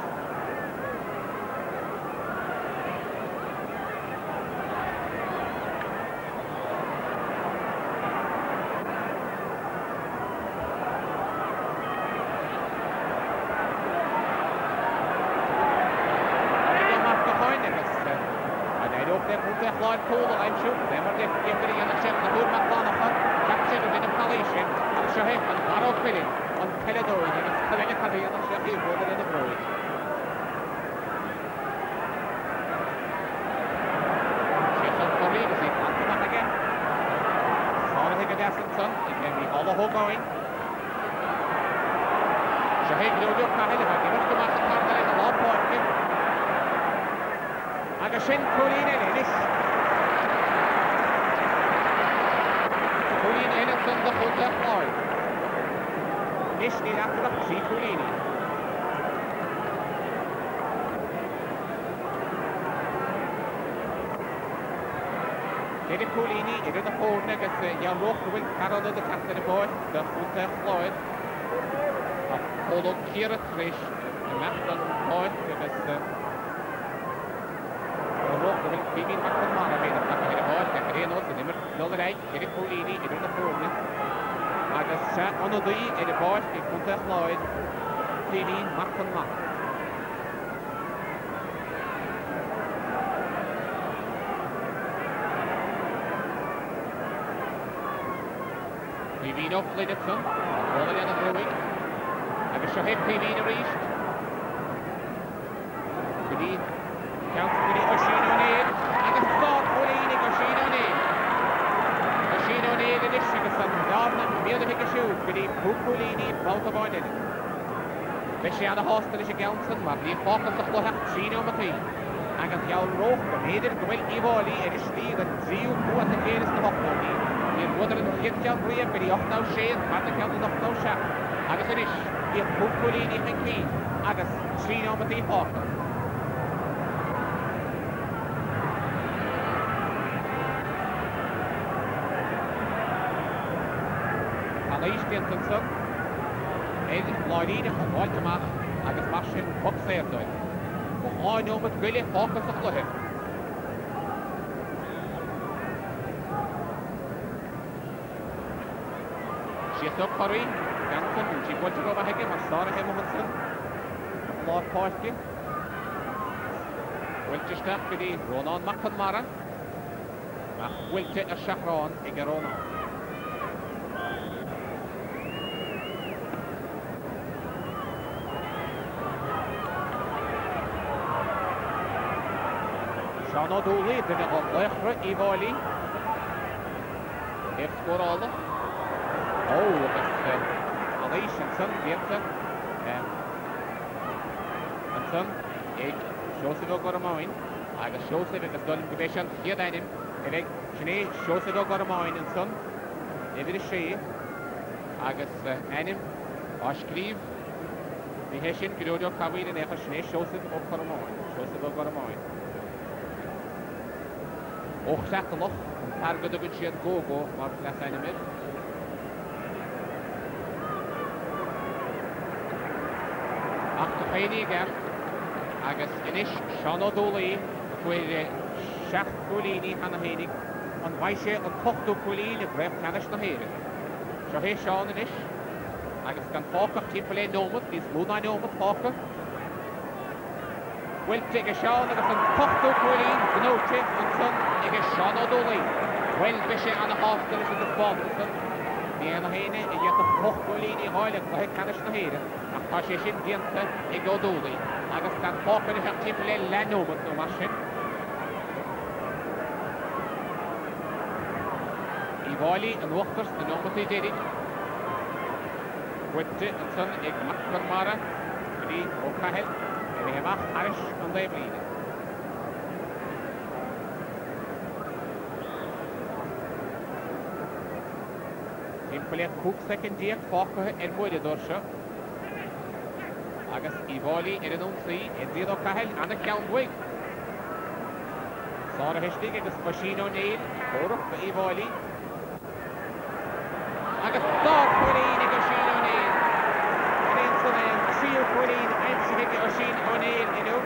S2: Kira Trish, and left on point because the rock will be in Macamara made a couple of hours, and they know the right, get it Polini, it is the phone. I just sat on the day in the board, it put that Lloyd, cleaning Macamara. We've been off Lidson, over the other week. Shahid TV in the reached. Kudi, counts Kudi, Oshino Neil. I can start Polini, Oshino Neil. Oshino Neil in this Shigasan, Darna, Mila Hikashoot, Kudi, Polini, both of one in it. Vishy on the hospital is a Johnson, Marley Focus of Loha, Shino Mati. I can yell rope, the maiden, the well Evoli, and his sleeve, and Zio, who at the case of Hockney. In Water and Hitchel, Bria, but he off no shade, and the count is off no shot. I can finish. If Polini and Queen, Agus, Shino Mati Hawk. Alice Dintonson, Ed Lloydine, and Waltermach, Agus Martian, Buck Sairdoy. Oh, no, but really, Hawk of the Flutter. She's up Curry. Johnson, she wants to go back again, I saw him on Lord Party. Wiltshire step for the Ronan McConmara. Wiltshire a Chakron, Igarona. Sean O'Dooley, did it on Lechra, Evoli. If score all. Oh, that's and son, Gibson, and son, Egg, Shosego got a mine. I got Shosego has done division, here then him, Egg, Shane, Shosego got a mine, and son, David is she, I got Anim, Oshcreeve, the Hessian, Girodo, Kawid, and Echo Shane, Shosego up for a mine, Shosego got a mine. Oh, Sackaloch, Target of it, she had go, Mark last animate. Feini again, agus inis Sean O'Dooley, where Shach Coolini Hannah Heinig, on Vaishe and Kochto Coolini, Bref Canish na Hare. So here Sean inis, agus can Falker Tipple Nomad, this Luna Nomad Falker. Will take a Sean, agus and Kochto Coolini, Gnoche, and son, against Sean O'Dooley. Well, Vishe and a half, there is in the bottom, son. The Hannah Heine, and yet the Koch Coolini, Hoyland, Bref Canish na Hare. Tá sé sin dianta I O'Dooley, agus gan fócan a timp le lenómad nó mar sin. I bháilí an uachtas na nómad I déirig. Witte an son ag Macamara, grí ó Cahel, a bhí amach aris an le blíide. Implet Cook second year Foka and Moody Dorsha. Agus Ivoli in an unsee in Dido Kahel and a count wing. Sara Hishtig agus Machine O'Neill, Oro for Ivoli. Agus Dog Queen Machine O'Neill. And then so then Trio Queen and Shihiki Machine O'Neill, you know.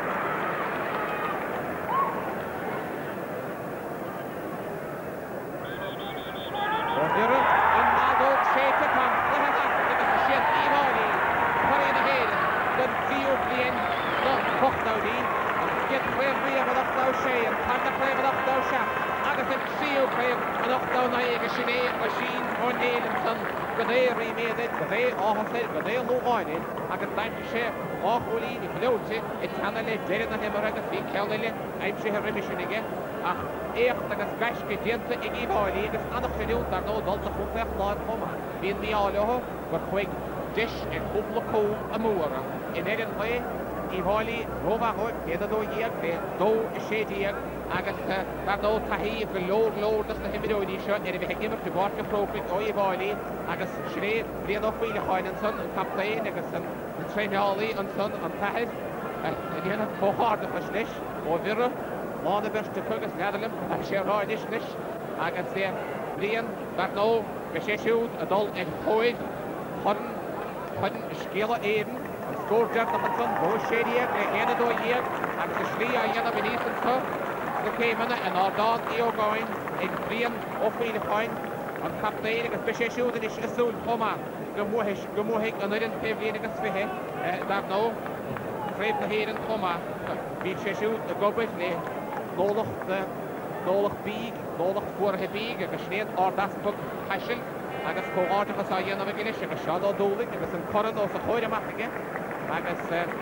S2: Machine O'Neill and son, G'day remade it, G'day Offaly, G'day Hurling, I can thank you, Offaly, if you don't, it's Hannah, Jerry, and Hemorrhage, the Kelly, I'm sure remission again. Echt agus gaisce dianta ag Offaly, agus annach chynniwn dar no dol sa chwmpech laad homa. Fi'n mi alio gyr chwig dish yn cwbl o cwl y mwra. In erin le, Offaly, roma hwy, edrych do iag, fe do eisiau diag, agus dar no tahi y lor dys na hymyd oed eisiau, fi hegym ych gyfort gyffroglig o Offaly, agus shref, brian o chwil y chwain yn son, yn captain, agus yn treinoli yn son, yn tahid. Yn hyn yn ffochard y chwyslish, o fyrra. Lá na beste tugus Nederland, a sé ráidis nis, agus sé blian, dar nó, be sé siúd a dul ag hóid, chun scéla éirin, an scór-jab na chan bó sé diag, le héna dó iag, agus is slí a dhéana beníos an so, go céimena an ádán í ó gáin, ag blian ó chuoine cháin, an captain agus be sé siúd an is asúl chomá, go móhiig an uirin peflín agus fihe, dar nó, fréib na héirin chomá, bhí sé siúd a gobit le, Nolach bíg, nolach fuorthe bíg, agus snéad ardastug caisil, agus cóáideachas a dhéanamh gilis, agus sead ó dúlaigh, agus an coran ó sa chóir amach aige, agus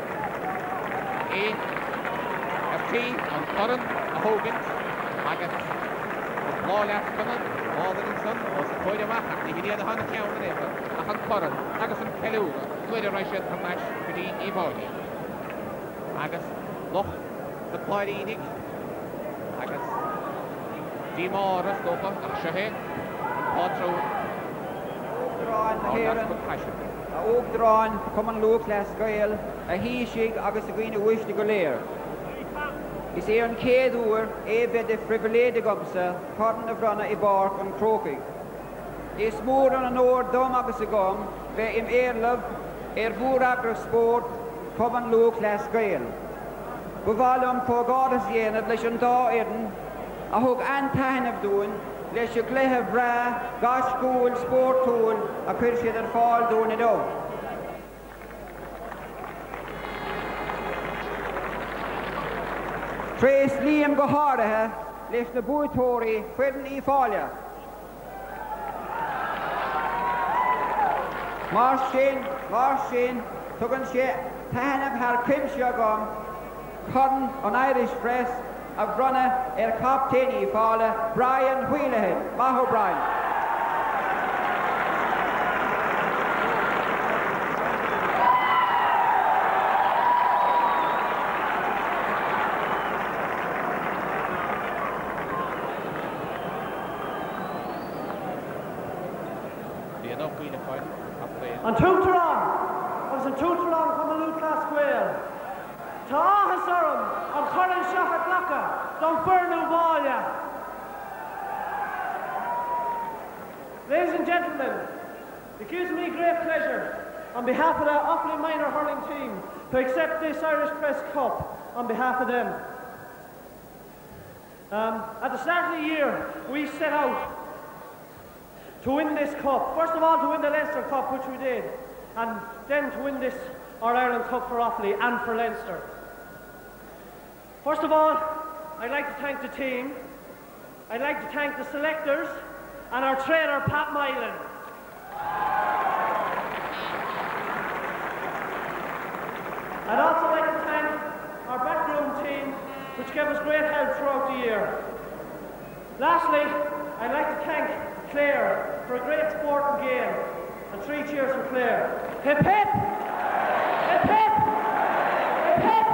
S2: tí an coran a hógant, agus an láleachspanna, ládan an son, ó sa chóir amach, ach ní híad a hána ceanna réfa, ach an coran, agus an ceilúra, chuir a raisiad an leis chudí Offaly. Agus loch de pláirínig, agus dímáras dópa ach sehe átrú
S18: a ógdráin cuman lúg le scail a hísigh agus a gcuoine uiste go léir. Is é an céad uair bheith de frivoléide gomsa chudan a bhranna I barc an crócaigh. Is mór an an óir dom agus a gom bheith im éirlab bhúrachar spórt cuman lúg le scail. Bhálum cógádas dhéanamh leis an dá éireann a thug antainmh dúin leis a gléithe bhrá gascúil spórtúil a chuir siad ar fáil dúin I dó. Tréis líam go háirithe leis na búitóirí chuireann Offaly. Mar sin tugann sé tainmh thar cimse agam chun an Irish Press a bhrunna captain Offaly Brian Wheelahan. Maho Brian.
S17: An tútarán, agus an tútarán chum a lút lá scuil. Tá áthas orm an chuireann seachar glacha don fearnú bháile. Ladies and gentlemen, it gives me great pleasure on behalf of the Offaly minor hurling team to accept this Irish Press Cup on behalf of them. At the start of the year, we set out to win this cup. First of all, to win the Leinster Cup, which we did, and then to win this All-Ireland Cup for Offaly and for Leinster. First of all, I'd like to thank the team. I'd like to thank the selectors and our trainer, Pat Mylan. I'd also like to thank our backroom team, which gave us great help throughout the year. Lastly, I'd like to thank Clare for a great sporting game, and 3 cheers for Clare. Hip hip! Hip hip! Hip hip!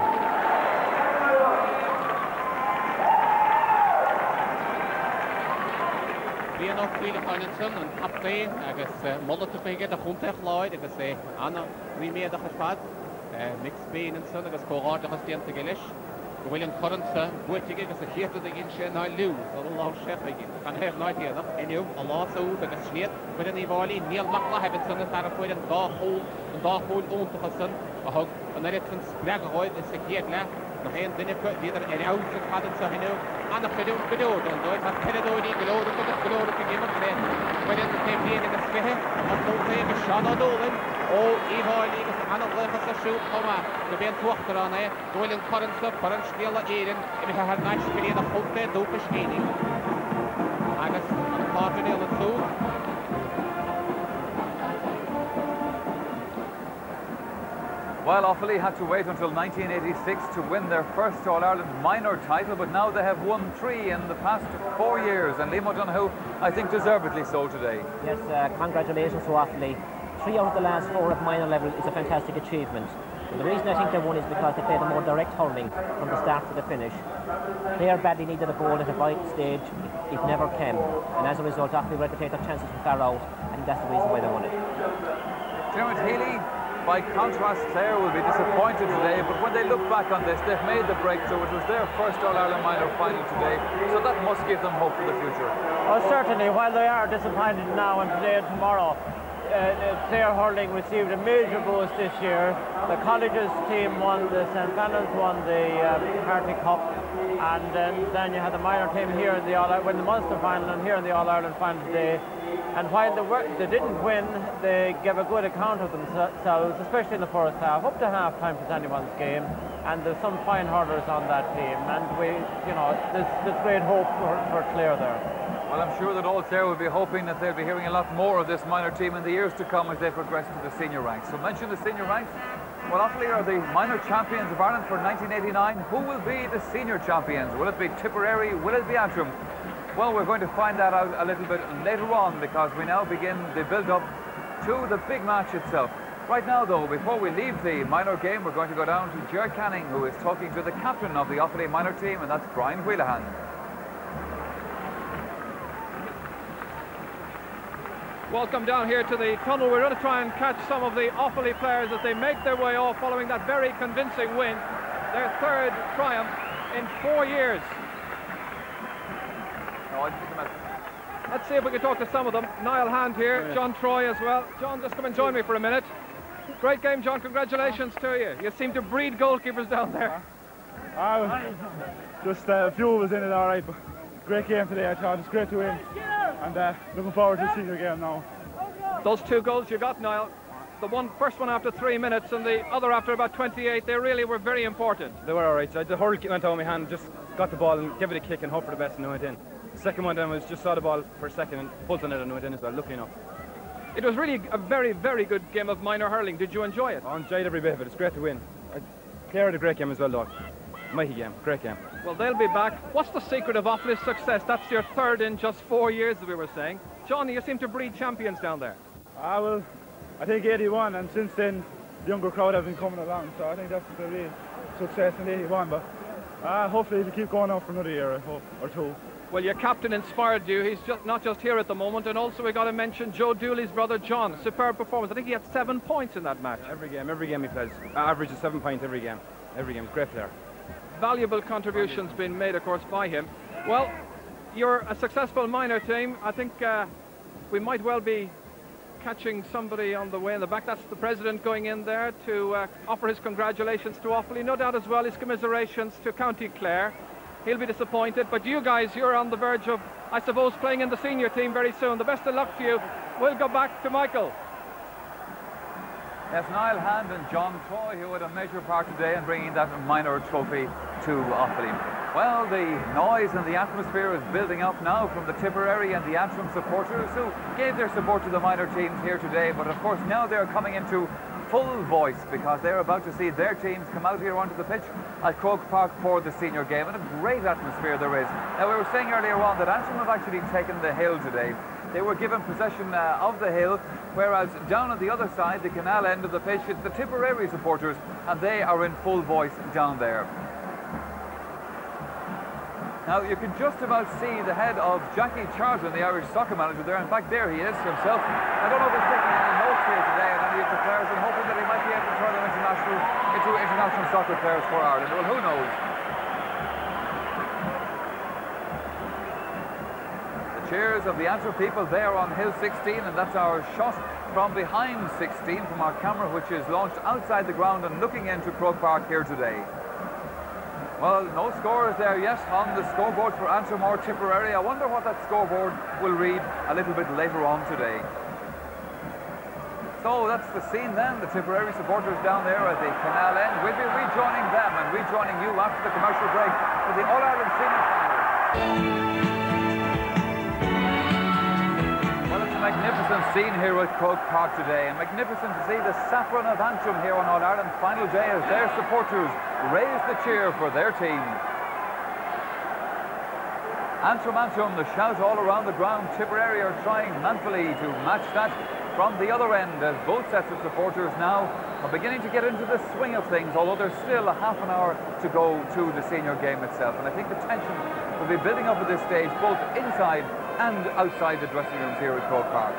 S2: Bhí an Offaly Hurling an captain agus mullet of get a chuntach láid agus anna riméad a fad mixed bean and son agus cóáid agus dianta gilis. William Curranta, Wittig agus a chéta a gin sé ná lú a lá sefa gin. Gan hef náid héadach iniu a lású agus sliad with an Iváli Neil McLahabin son as ar fuid an dáhól óntacha son a hug an eritans gregahoid is a chéad le na hen dinne viidir out of hadden sa hinu an gedód an doid a pedóí golóda a gimmer le with in the campaign in the spihe an tóta a Sean O'Dolan ó Iváli agus an lechas a siút koma na ben tuachtar an William Curranta paran stíla éirin i har náis fyrir a hóta dópa stíni agus an pátrinél an sú.
S1: Well, Offaly had to wait until 1986 to win their first All-Ireland minor title, but now they have won 3 in the past 4 years, and Liam O'Donoghue, I think, deservedly so today.
S16: Yes, congratulations to Offaly. 3 out of the last 4 at minor level is a fantastic achievement. And the reason I think they won is because they played a more direct hurling from the start to the finish. Clare badly needed a goal at a vital stage. It never came, and as a result, Offaly were able to take their chances from far out. I think that's the reason why they won it.
S1: Dermot Healy, by contrast, Clare will be disappointed today, but when they look back on this, they've made the breakthrough. It was their first All-Ireland minor final today, so that must give them hope for the future.
S17: Well, certainly, while they are disappointed now and today and tomorrow, Clare Hurling received a major boost this year. The colleges team won the St. Fannans won the Party Cup, and then you had the minor team here in the Munster final and here in the All-Ireland final today. And while they didn't win, they gave a good account of themselves, especially in the first half. Up to half-time was anyone's game, and there's some fine hurlers on that team, and there's great hope for Clare there.
S1: Well, I'm sure that all Clare will be hoping that they'll be hearing a lot more of this minor team in the years to come as they progress to the senior ranks. So mention the senior ranks. Well, Offaly are the minor champions of Ireland for 1989. Who will be the senior champions? Will it be Tipperary? Will it be Antrim? Well, we're going to find that out a little bit later on, because we now begin the build-up to the big match itself. Right now, though, before we leave the minor game, we're going to go down to Ger Canning, who is talking to the captain of the Offaly minor team, and that's Brian Wheelahan.
S19: Welcome down here to the tunnel. We're going to try and catch some of the Offaly players as they make their way off following that very convincing win. Their 3rd triumph in 4 years. Let's see if we can talk to some of them. Niall Hand here, John Troy as well. John, just come and join me for a minute. Great game, John. Congratulations to you. You seem to breed goalkeepers down there.
S20: Just a few of us in it, all right. But great game today, I thought. It's great to win. And looking forward to the senior game now.
S19: Those 2 goals you got, Niall, the first one after 3 minutes and the other after about 28, they really were very important.
S21: They were all right. So the hurl went out of my hand, just got the ball and gave it a kick and hope for the best, and it went in. The second one then was just saw the ball for a second and pulled on it and went in as well, lucky enough.
S19: It was really a very, very good game of minor hurling. Did you enjoy it?
S21: I enjoyed every bit of it. It's great to win. Clare had a great game as well, though. Mighty game, great game.
S19: Well, they'll be back. What's the secret of Offaly's success? That's your 3rd in just 4 years, as we were saying. Johnny, you seem to breed champions down there.
S20: Well, I think 81, and since then, the younger crowd have been coming along, so I think that's the real success in 81, but hopefully it'll keep going on for another year, I hope, or 2.
S19: Well, your captain inspired you. He's not just here at the moment, and also we got to mention Joe Dooley's brother John. Superb performance. I think he had 7 points in that match.
S21: Every game he plays. Average is 7 points every game. Every game. He's a great player.
S19: Valuable contributions being made, of course, by him. Well, you're a successful minor team. I think we might well be catching somebody on the way in the back. That's the president going in there to offer his congratulations to Offaly. No doubt as well his commiserations to County Clare. He'll be disappointed, but you guys, you're on the verge of, I suppose, playing in the senior team very soon. The best of luck to you. We'll go back to Michael.
S1: Yes, Niall Hand and John Troy, who had a major part today in bringing that minor trophy to Offaly. Well, the noise and the atmosphere is building up now from the Tipperary and the Antrim supporters who gave their support to the minor teams here today, but of course now they're coming into full voice because they're about to see their teams come out here onto the pitch at Croke Park for the senior game, and a great atmosphere there is. Now, we were saying earlier on that Antrim have actually taken the hill today. They were given possession of the hill, whereas down on the other side, the canal end of the pitch, it's the Tipperary supporters, and they are in full voice down there. Now, you can just about see the head of Jackie Charlton, the Irish soccer manager there. In fact, there he is himself. I don't know if he's taking any notes here today on any of the players. I'm hoping that he might be able to turn them into international soccer players for Ireland. Well, who knows? The cheers of the Antrim people there on Hill 16, and that's our shot from behind 16 from our camera, which is launched outside the ground and looking into Croke Park here today. Well, no scores there yet on the scoreboard for Antrim or Tipperary. I wonder what that scoreboard will read a little bit later on today. So that's the scene then, the Tipperary supporters down there at the canal end. We'll be rejoining them and rejoining you after the commercial break for the All-Ireland Senior Final. Well, it's a magnificent scene here at Croke Park today, and magnificent to see the saffron of Antrim here on All-Ireland's final day as their supporters raise the cheer for their team. Antrim, Antrim, the shout all around the ground. Tipperary are trying manfully to match that from the other end as both sets of supporters now are beginning to get into the swing of things, although there's still a half an hour to go to the senior game itself. And I think the tension will be building up at this stage, both inside and outside the dressing rooms here at Croke Park.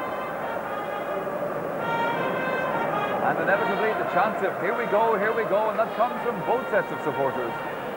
S1: And inevitably the chant of here we go, and that comes from both sets of supporters.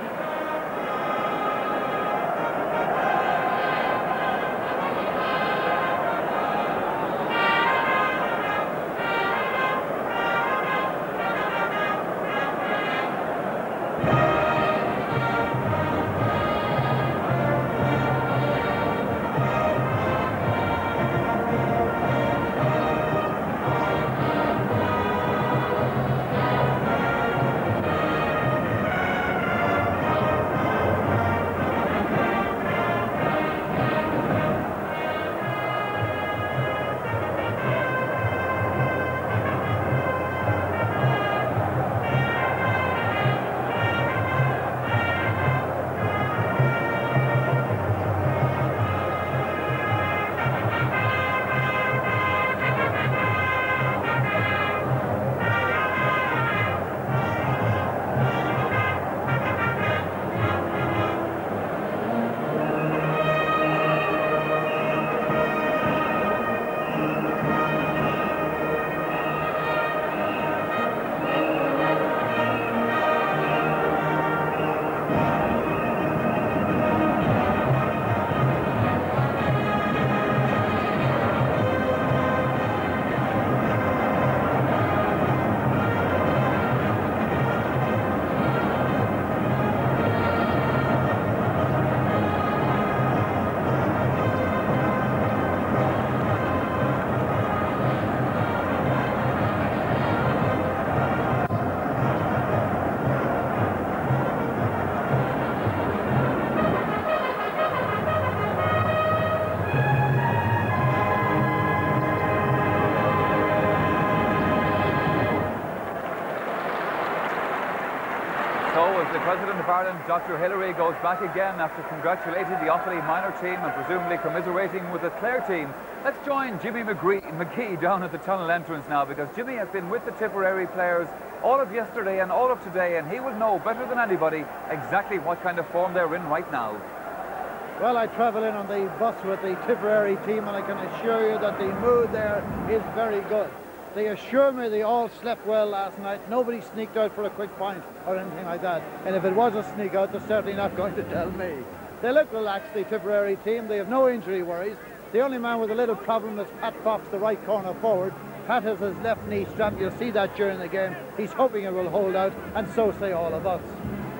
S1: The President of Ireland, Dr. Hillary, goes back again after congratulating the Offaly minor team and presumably commiserating with the Clare team. Let's join Jimmy McGee down at the tunnel entrance now, because Jimmy has been with the Tipperary players all of yesterday and all of today, and he will know better than anybody exactly what kind of form they're in right now.
S3: Well, I travel in on the bus with the Tipperary team, and I can assure you that the mood there is very good. They assure me they all slept well last night. Nobody sneaked out for a quick pint or anything like that. And if it was a sneak out, they're certainly not going to tell me. They look relaxed, the Tipperary team. They have no injury worries. The only man with a little problem is Pat Fox, the right corner forward. Pat has his left knee strapped. You'll see that during the game. He's hoping it will hold out, and so say all of us.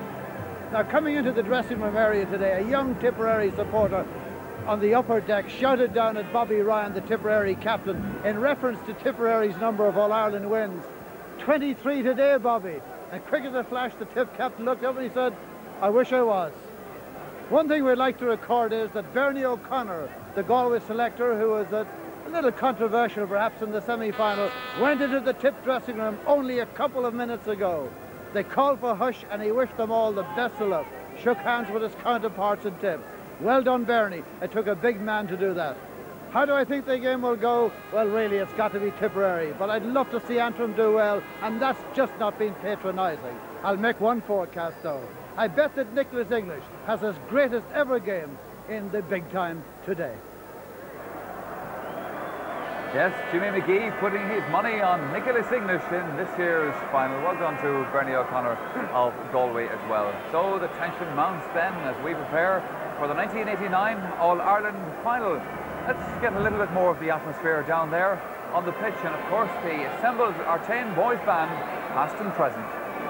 S3: Now, coming into the dressing room area today, a young Tipperary supporter on the upper deck shouted down at Bobby Ryan, the Tipperary captain, in reference to Tipperary's number of All-Ireland wins. 23 today, Bobby. And quick as a flash, the Tip captain looked up and he said, I wish I was. One thing we'd like to record is that Bernie O'Connor, the Galway selector, who was a little controversial perhaps in the semi-final, went into the Tip dressing room only a couple of minutes ago. They called for hush and he wished them all the best of luck. Shook hands with his counterparts in Tip. Well done, Bernie. It took a big man to do that. How do I think the game will go? Well, really, it's got to be Tipperary. But I'd love to see Antrim do well, and that's just not being patronising. I'll make one forecast, though. I bet that Nicholas English has his greatest ever game in the big time today.
S1: Yes, Jimmy McGee putting his money on Nicholas English in this year's final. Well done to Bernie O'Connor of Galway as well. So the tension mounts then as we prepare for the 1989 All-Ireland final. Let's get a little bit more of the atmosphere down there on the pitch, and of course the assembled Artane boys band, past and present.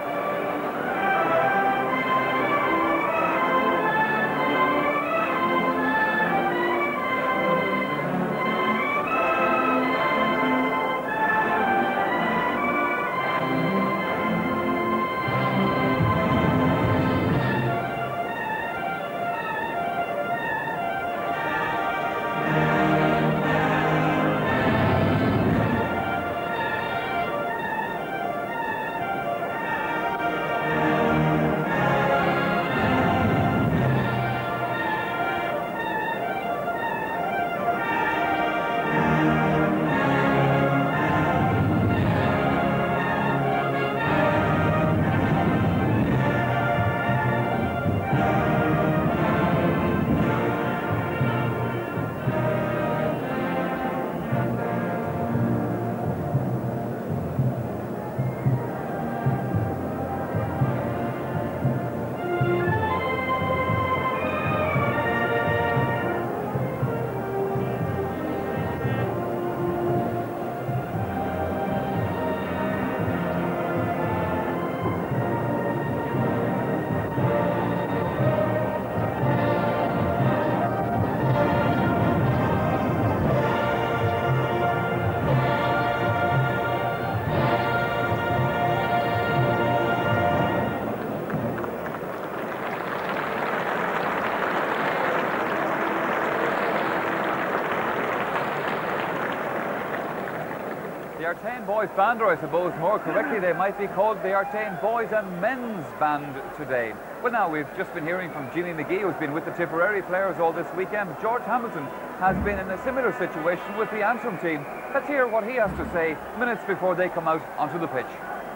S1: The Artane Boys Band, or I suppose more correctly they might be called the Artane Boys and Men's Band today. Well, now we've just been hearing from Jimmy McGee, who's been with the Tipperary players all this weekend. George Hamilton has been in a similar situation with the Antrim team. Let's hear what he has to say minutes before they come out onto the pitch.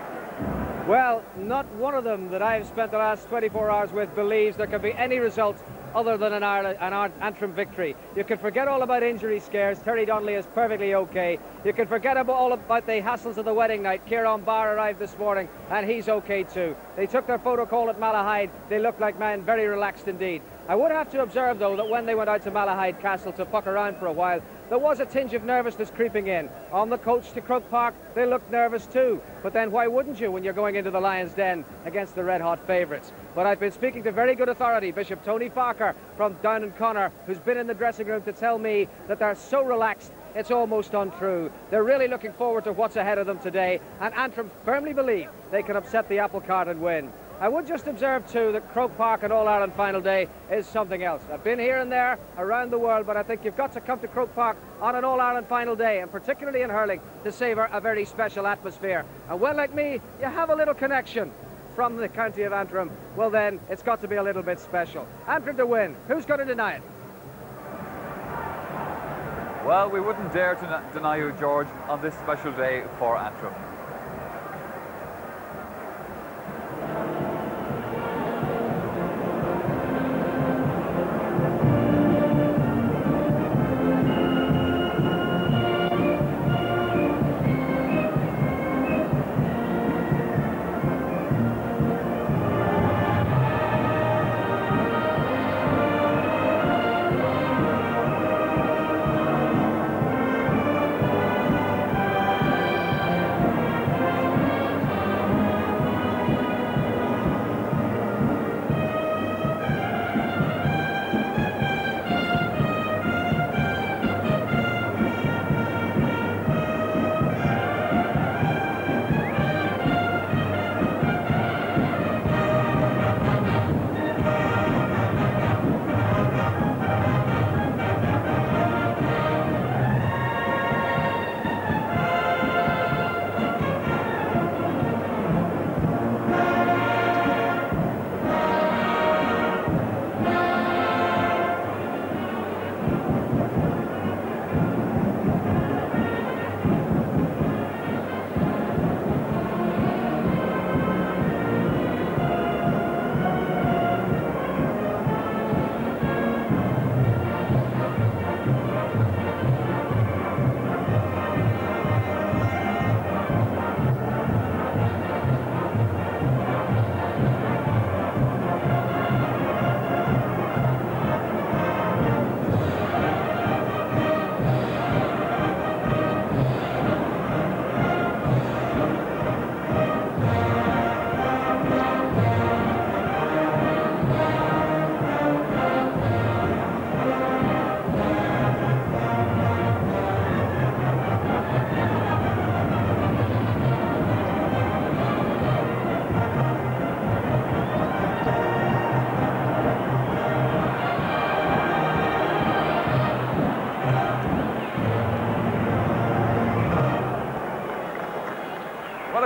S17: Well, not one of them that I've spent the last 24 hours with believes there can be any result other than an Antrim victory. You can forget all about injury scares. Terry Donnelly is perfectly okay. You can forget all about the hassles of the wedding night. Kieran Barr arrived this morning and he's okay too. They took their photo call at Malahide. They looked like men very relaxed indeed. I would have to observe though that when they went out to Malahide Castle to fuck around for a while, there was a tinge of nervousness creeping in. On the coach to Croke Park, they looked nervous too. But then why wouldn't you when you're going into the Lions' Den against the red-hot favourites? But I've been speaking to very good authority, Bishop Tony Farker from Down in Connor, who's been in the dressing room to tell me that they're so relaxed it's almost untrue. They're really looking forward to what's ahead of them today, and Antrim firmly believe they can upset the apple cart and win. I would just observe too that Croke Park and All-Ireland final day is something else. I've been here and there around the world, but I think you've got to come to Croke Park on an All-Ireland final day, and particularly in hurling, to savour a very special atmosphere. And when, like me, you have a little connection from the county of Antrim, well then, it's got to be a little bit special. Antrim to win. Who's going to deny it?
S1: Well, we wouldn't dare to deny you, George, on this special day for Antrim.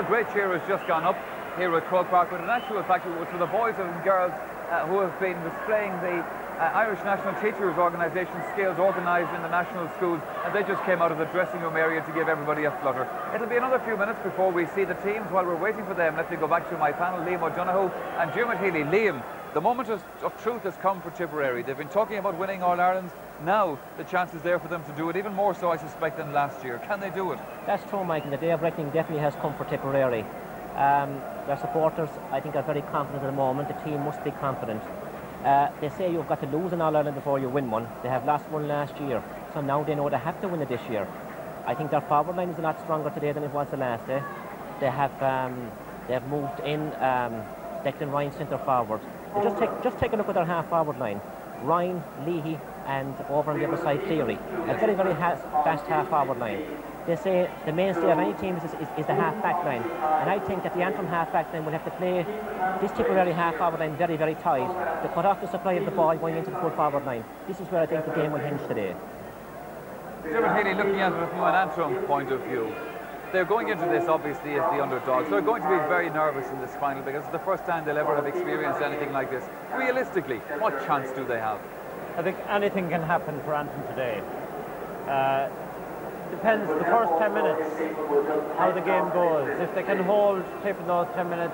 S1: great cheer has just gone up here at Croke Park, but in actual fact it was for the boys and girls who have been displaying the Irish National Teachers Organisation skills organised in the national schools, and they just came out of the dressing room area to give everybody a flutter. It'll be another few minutes before we see the teams. While we're waiting for them, let me go back to my panel, Liam O'Donoghue and Dermot Healy. Liam, the moment of truth has come for Tipperary. They've been talking about winning All-Ireland. Now the chance is there for them to do it, even more so I suspect than last year. Can they do it?
S16: That's true, Michael. The day of reckoning definitely has come for Tipperary. Their supporters, I think, are very confident at the moment. The team must be confident. They say you've got to lose an All-Ireland before you win one. They have lost one last year, so now they know they have to win it this year. I think their forward line is a lot stronger today than it was the last day. They have moved in Declan Ryan centre forward. Just take a look at their half forward line. Ryan, Leahy and over on the other side Cleary. A very, very fast half forward line. They say the mainstay of any team is the half back line, and I think that the Antrim half back line will have to play this Tipperary half forward line very, very tight to cut off the supply of the ball going into the full forward line. This is where I think the game will hinge today.
S1: Dermot Healy, looking at it from an Antrim point of view, they're going into this obviously as the underdogs. They're going to be very nervous in this final because it's the first time they'll ever have experienced anything like this. Realistically, what chance do they have?
S17: I think anything can happen for Antrim today. Depends the first 10 minutes how the game goes. If they can hold Tip in those 10 minutes,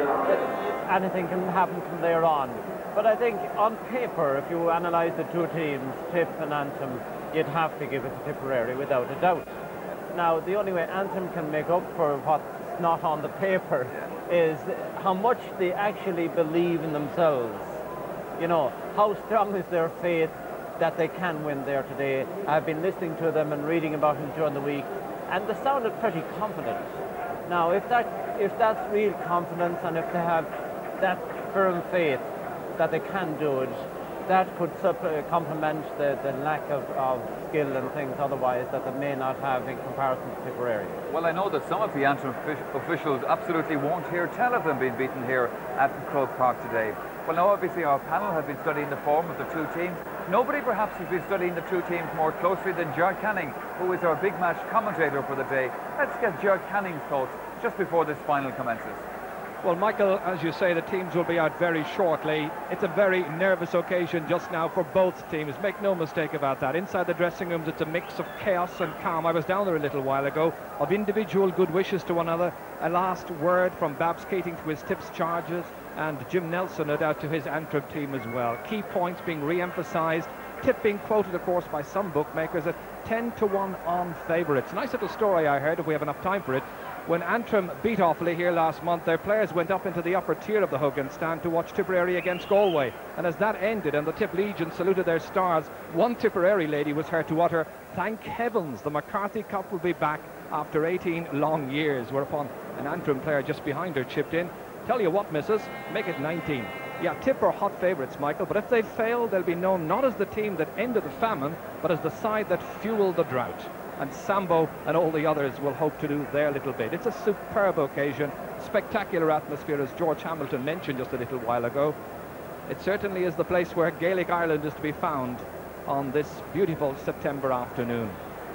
S17: anything can happen from there on. But I think on paper, if you analyse the two teams, Tip and Antrim, you'd have to give it to Tipperary without a doubt. Now, the only way Antrim can make up for what's not on the paper is how much they actually believe in themselves. You know, how strong is their faith that they can win there today. I've been listening to them and reading about them during the week, and they sounded pretty confident. Now, if that's real confidence and if they have that firm faith that they can do it, that could complement the lack of skill and things otherwise that they may not have in comparison to Tipperary.
S1: Well, I know that some of the Antrim officials absolutely won't hear tell of them being beaten here at Croke Park today. Well, now obviously our panel have been studying the form of the two teams. Nobody perhaps has been studying the two teams more closely than Gerard Canning, who is our big match commentator for the day. Let's get Gerard Canning's thoughts just before this final commences.
S19: Well, Michael, as you say, the teams will be out very shortly. It's a very nervous occasion just now for both teams. Make no mistake about that. Inside the dressing rooms, it's a mix of chaos and calm. I was down there a little while ago, of individual good wishes to one another. A last word from Babs Keating to his Tips charges, and Jim Nelson, no doubt, to his Antrim team as well. Key points being re-emphasised. Tip being quoted, of course, by some bookmakers at 10-1 on favourites. Nice little story I heard, if we have enough time for it. When Antrim beat Offaly here last month, their players went up into the upper tier of the Hug and stand to watch Tipperary against Galway. And as that ended and the Tip Legion saluted their stars, one Tipperary lady was heard to utter, "Thank heavens the McCarthy Cup will be back after 18 long years," whereupon an Antrim player just behind her chipped in, "Tell you what, missus, make it 19. Yeah, Tip are hot favourites, Michael, but if they fail, they'll be known not as the team that ended the famine, but as the side that fueled the drought. And Sambo and all the others will hope to do their little bit." It's a superb occasion, spectacular atmosphere, as George Hamilton mentioned just a little while ago. It certainly is the place where Gaelic Ireland is to be found on this beautiful September afternoon.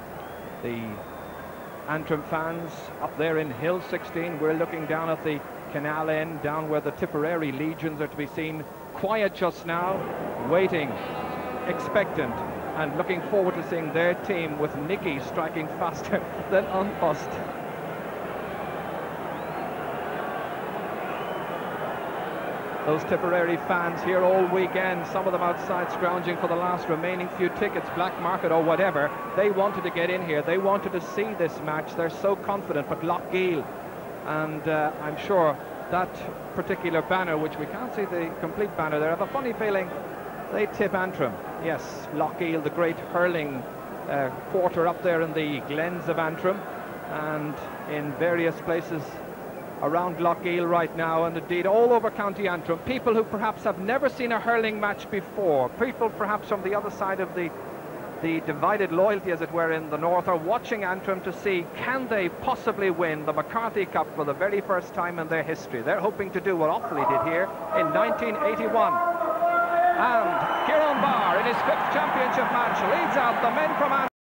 S19: The Antrim fans up there in Hill 16, we're looking down at the canal end, down where the Tipperary Legions are to be seen, quiet just now, waiting, expectant, and looking forward to seeing their team with Nicky striking faster than unfussed. Those Tipperary fans here all weekend, some of them outside scrounging for the last remaining few tickets, black market or whatever. They wanted to get in here. They wanted to see this match. They're so confident. But Lochgiel, and I'm sure that particular banner, which we can't see the complete banner there, I have a funny feeling they tip Antrim. Yes, Lochgiel, the great hurling quarter up there in the glens of Antrim, and in various places around Lochgiel right now, and indeed all over County Antrim, people who perhaps have never seen a hurling match before, people perhaps from the other side of the divided loyalty, as it were, in the north, are watching Antrim to see, can they possibly win the McCarthy Cup for the very first time in their history. They're hoping to do what Offaly did here in 1981. And Kieran Barr, in his 5th championship match, leads out the men from Antrim.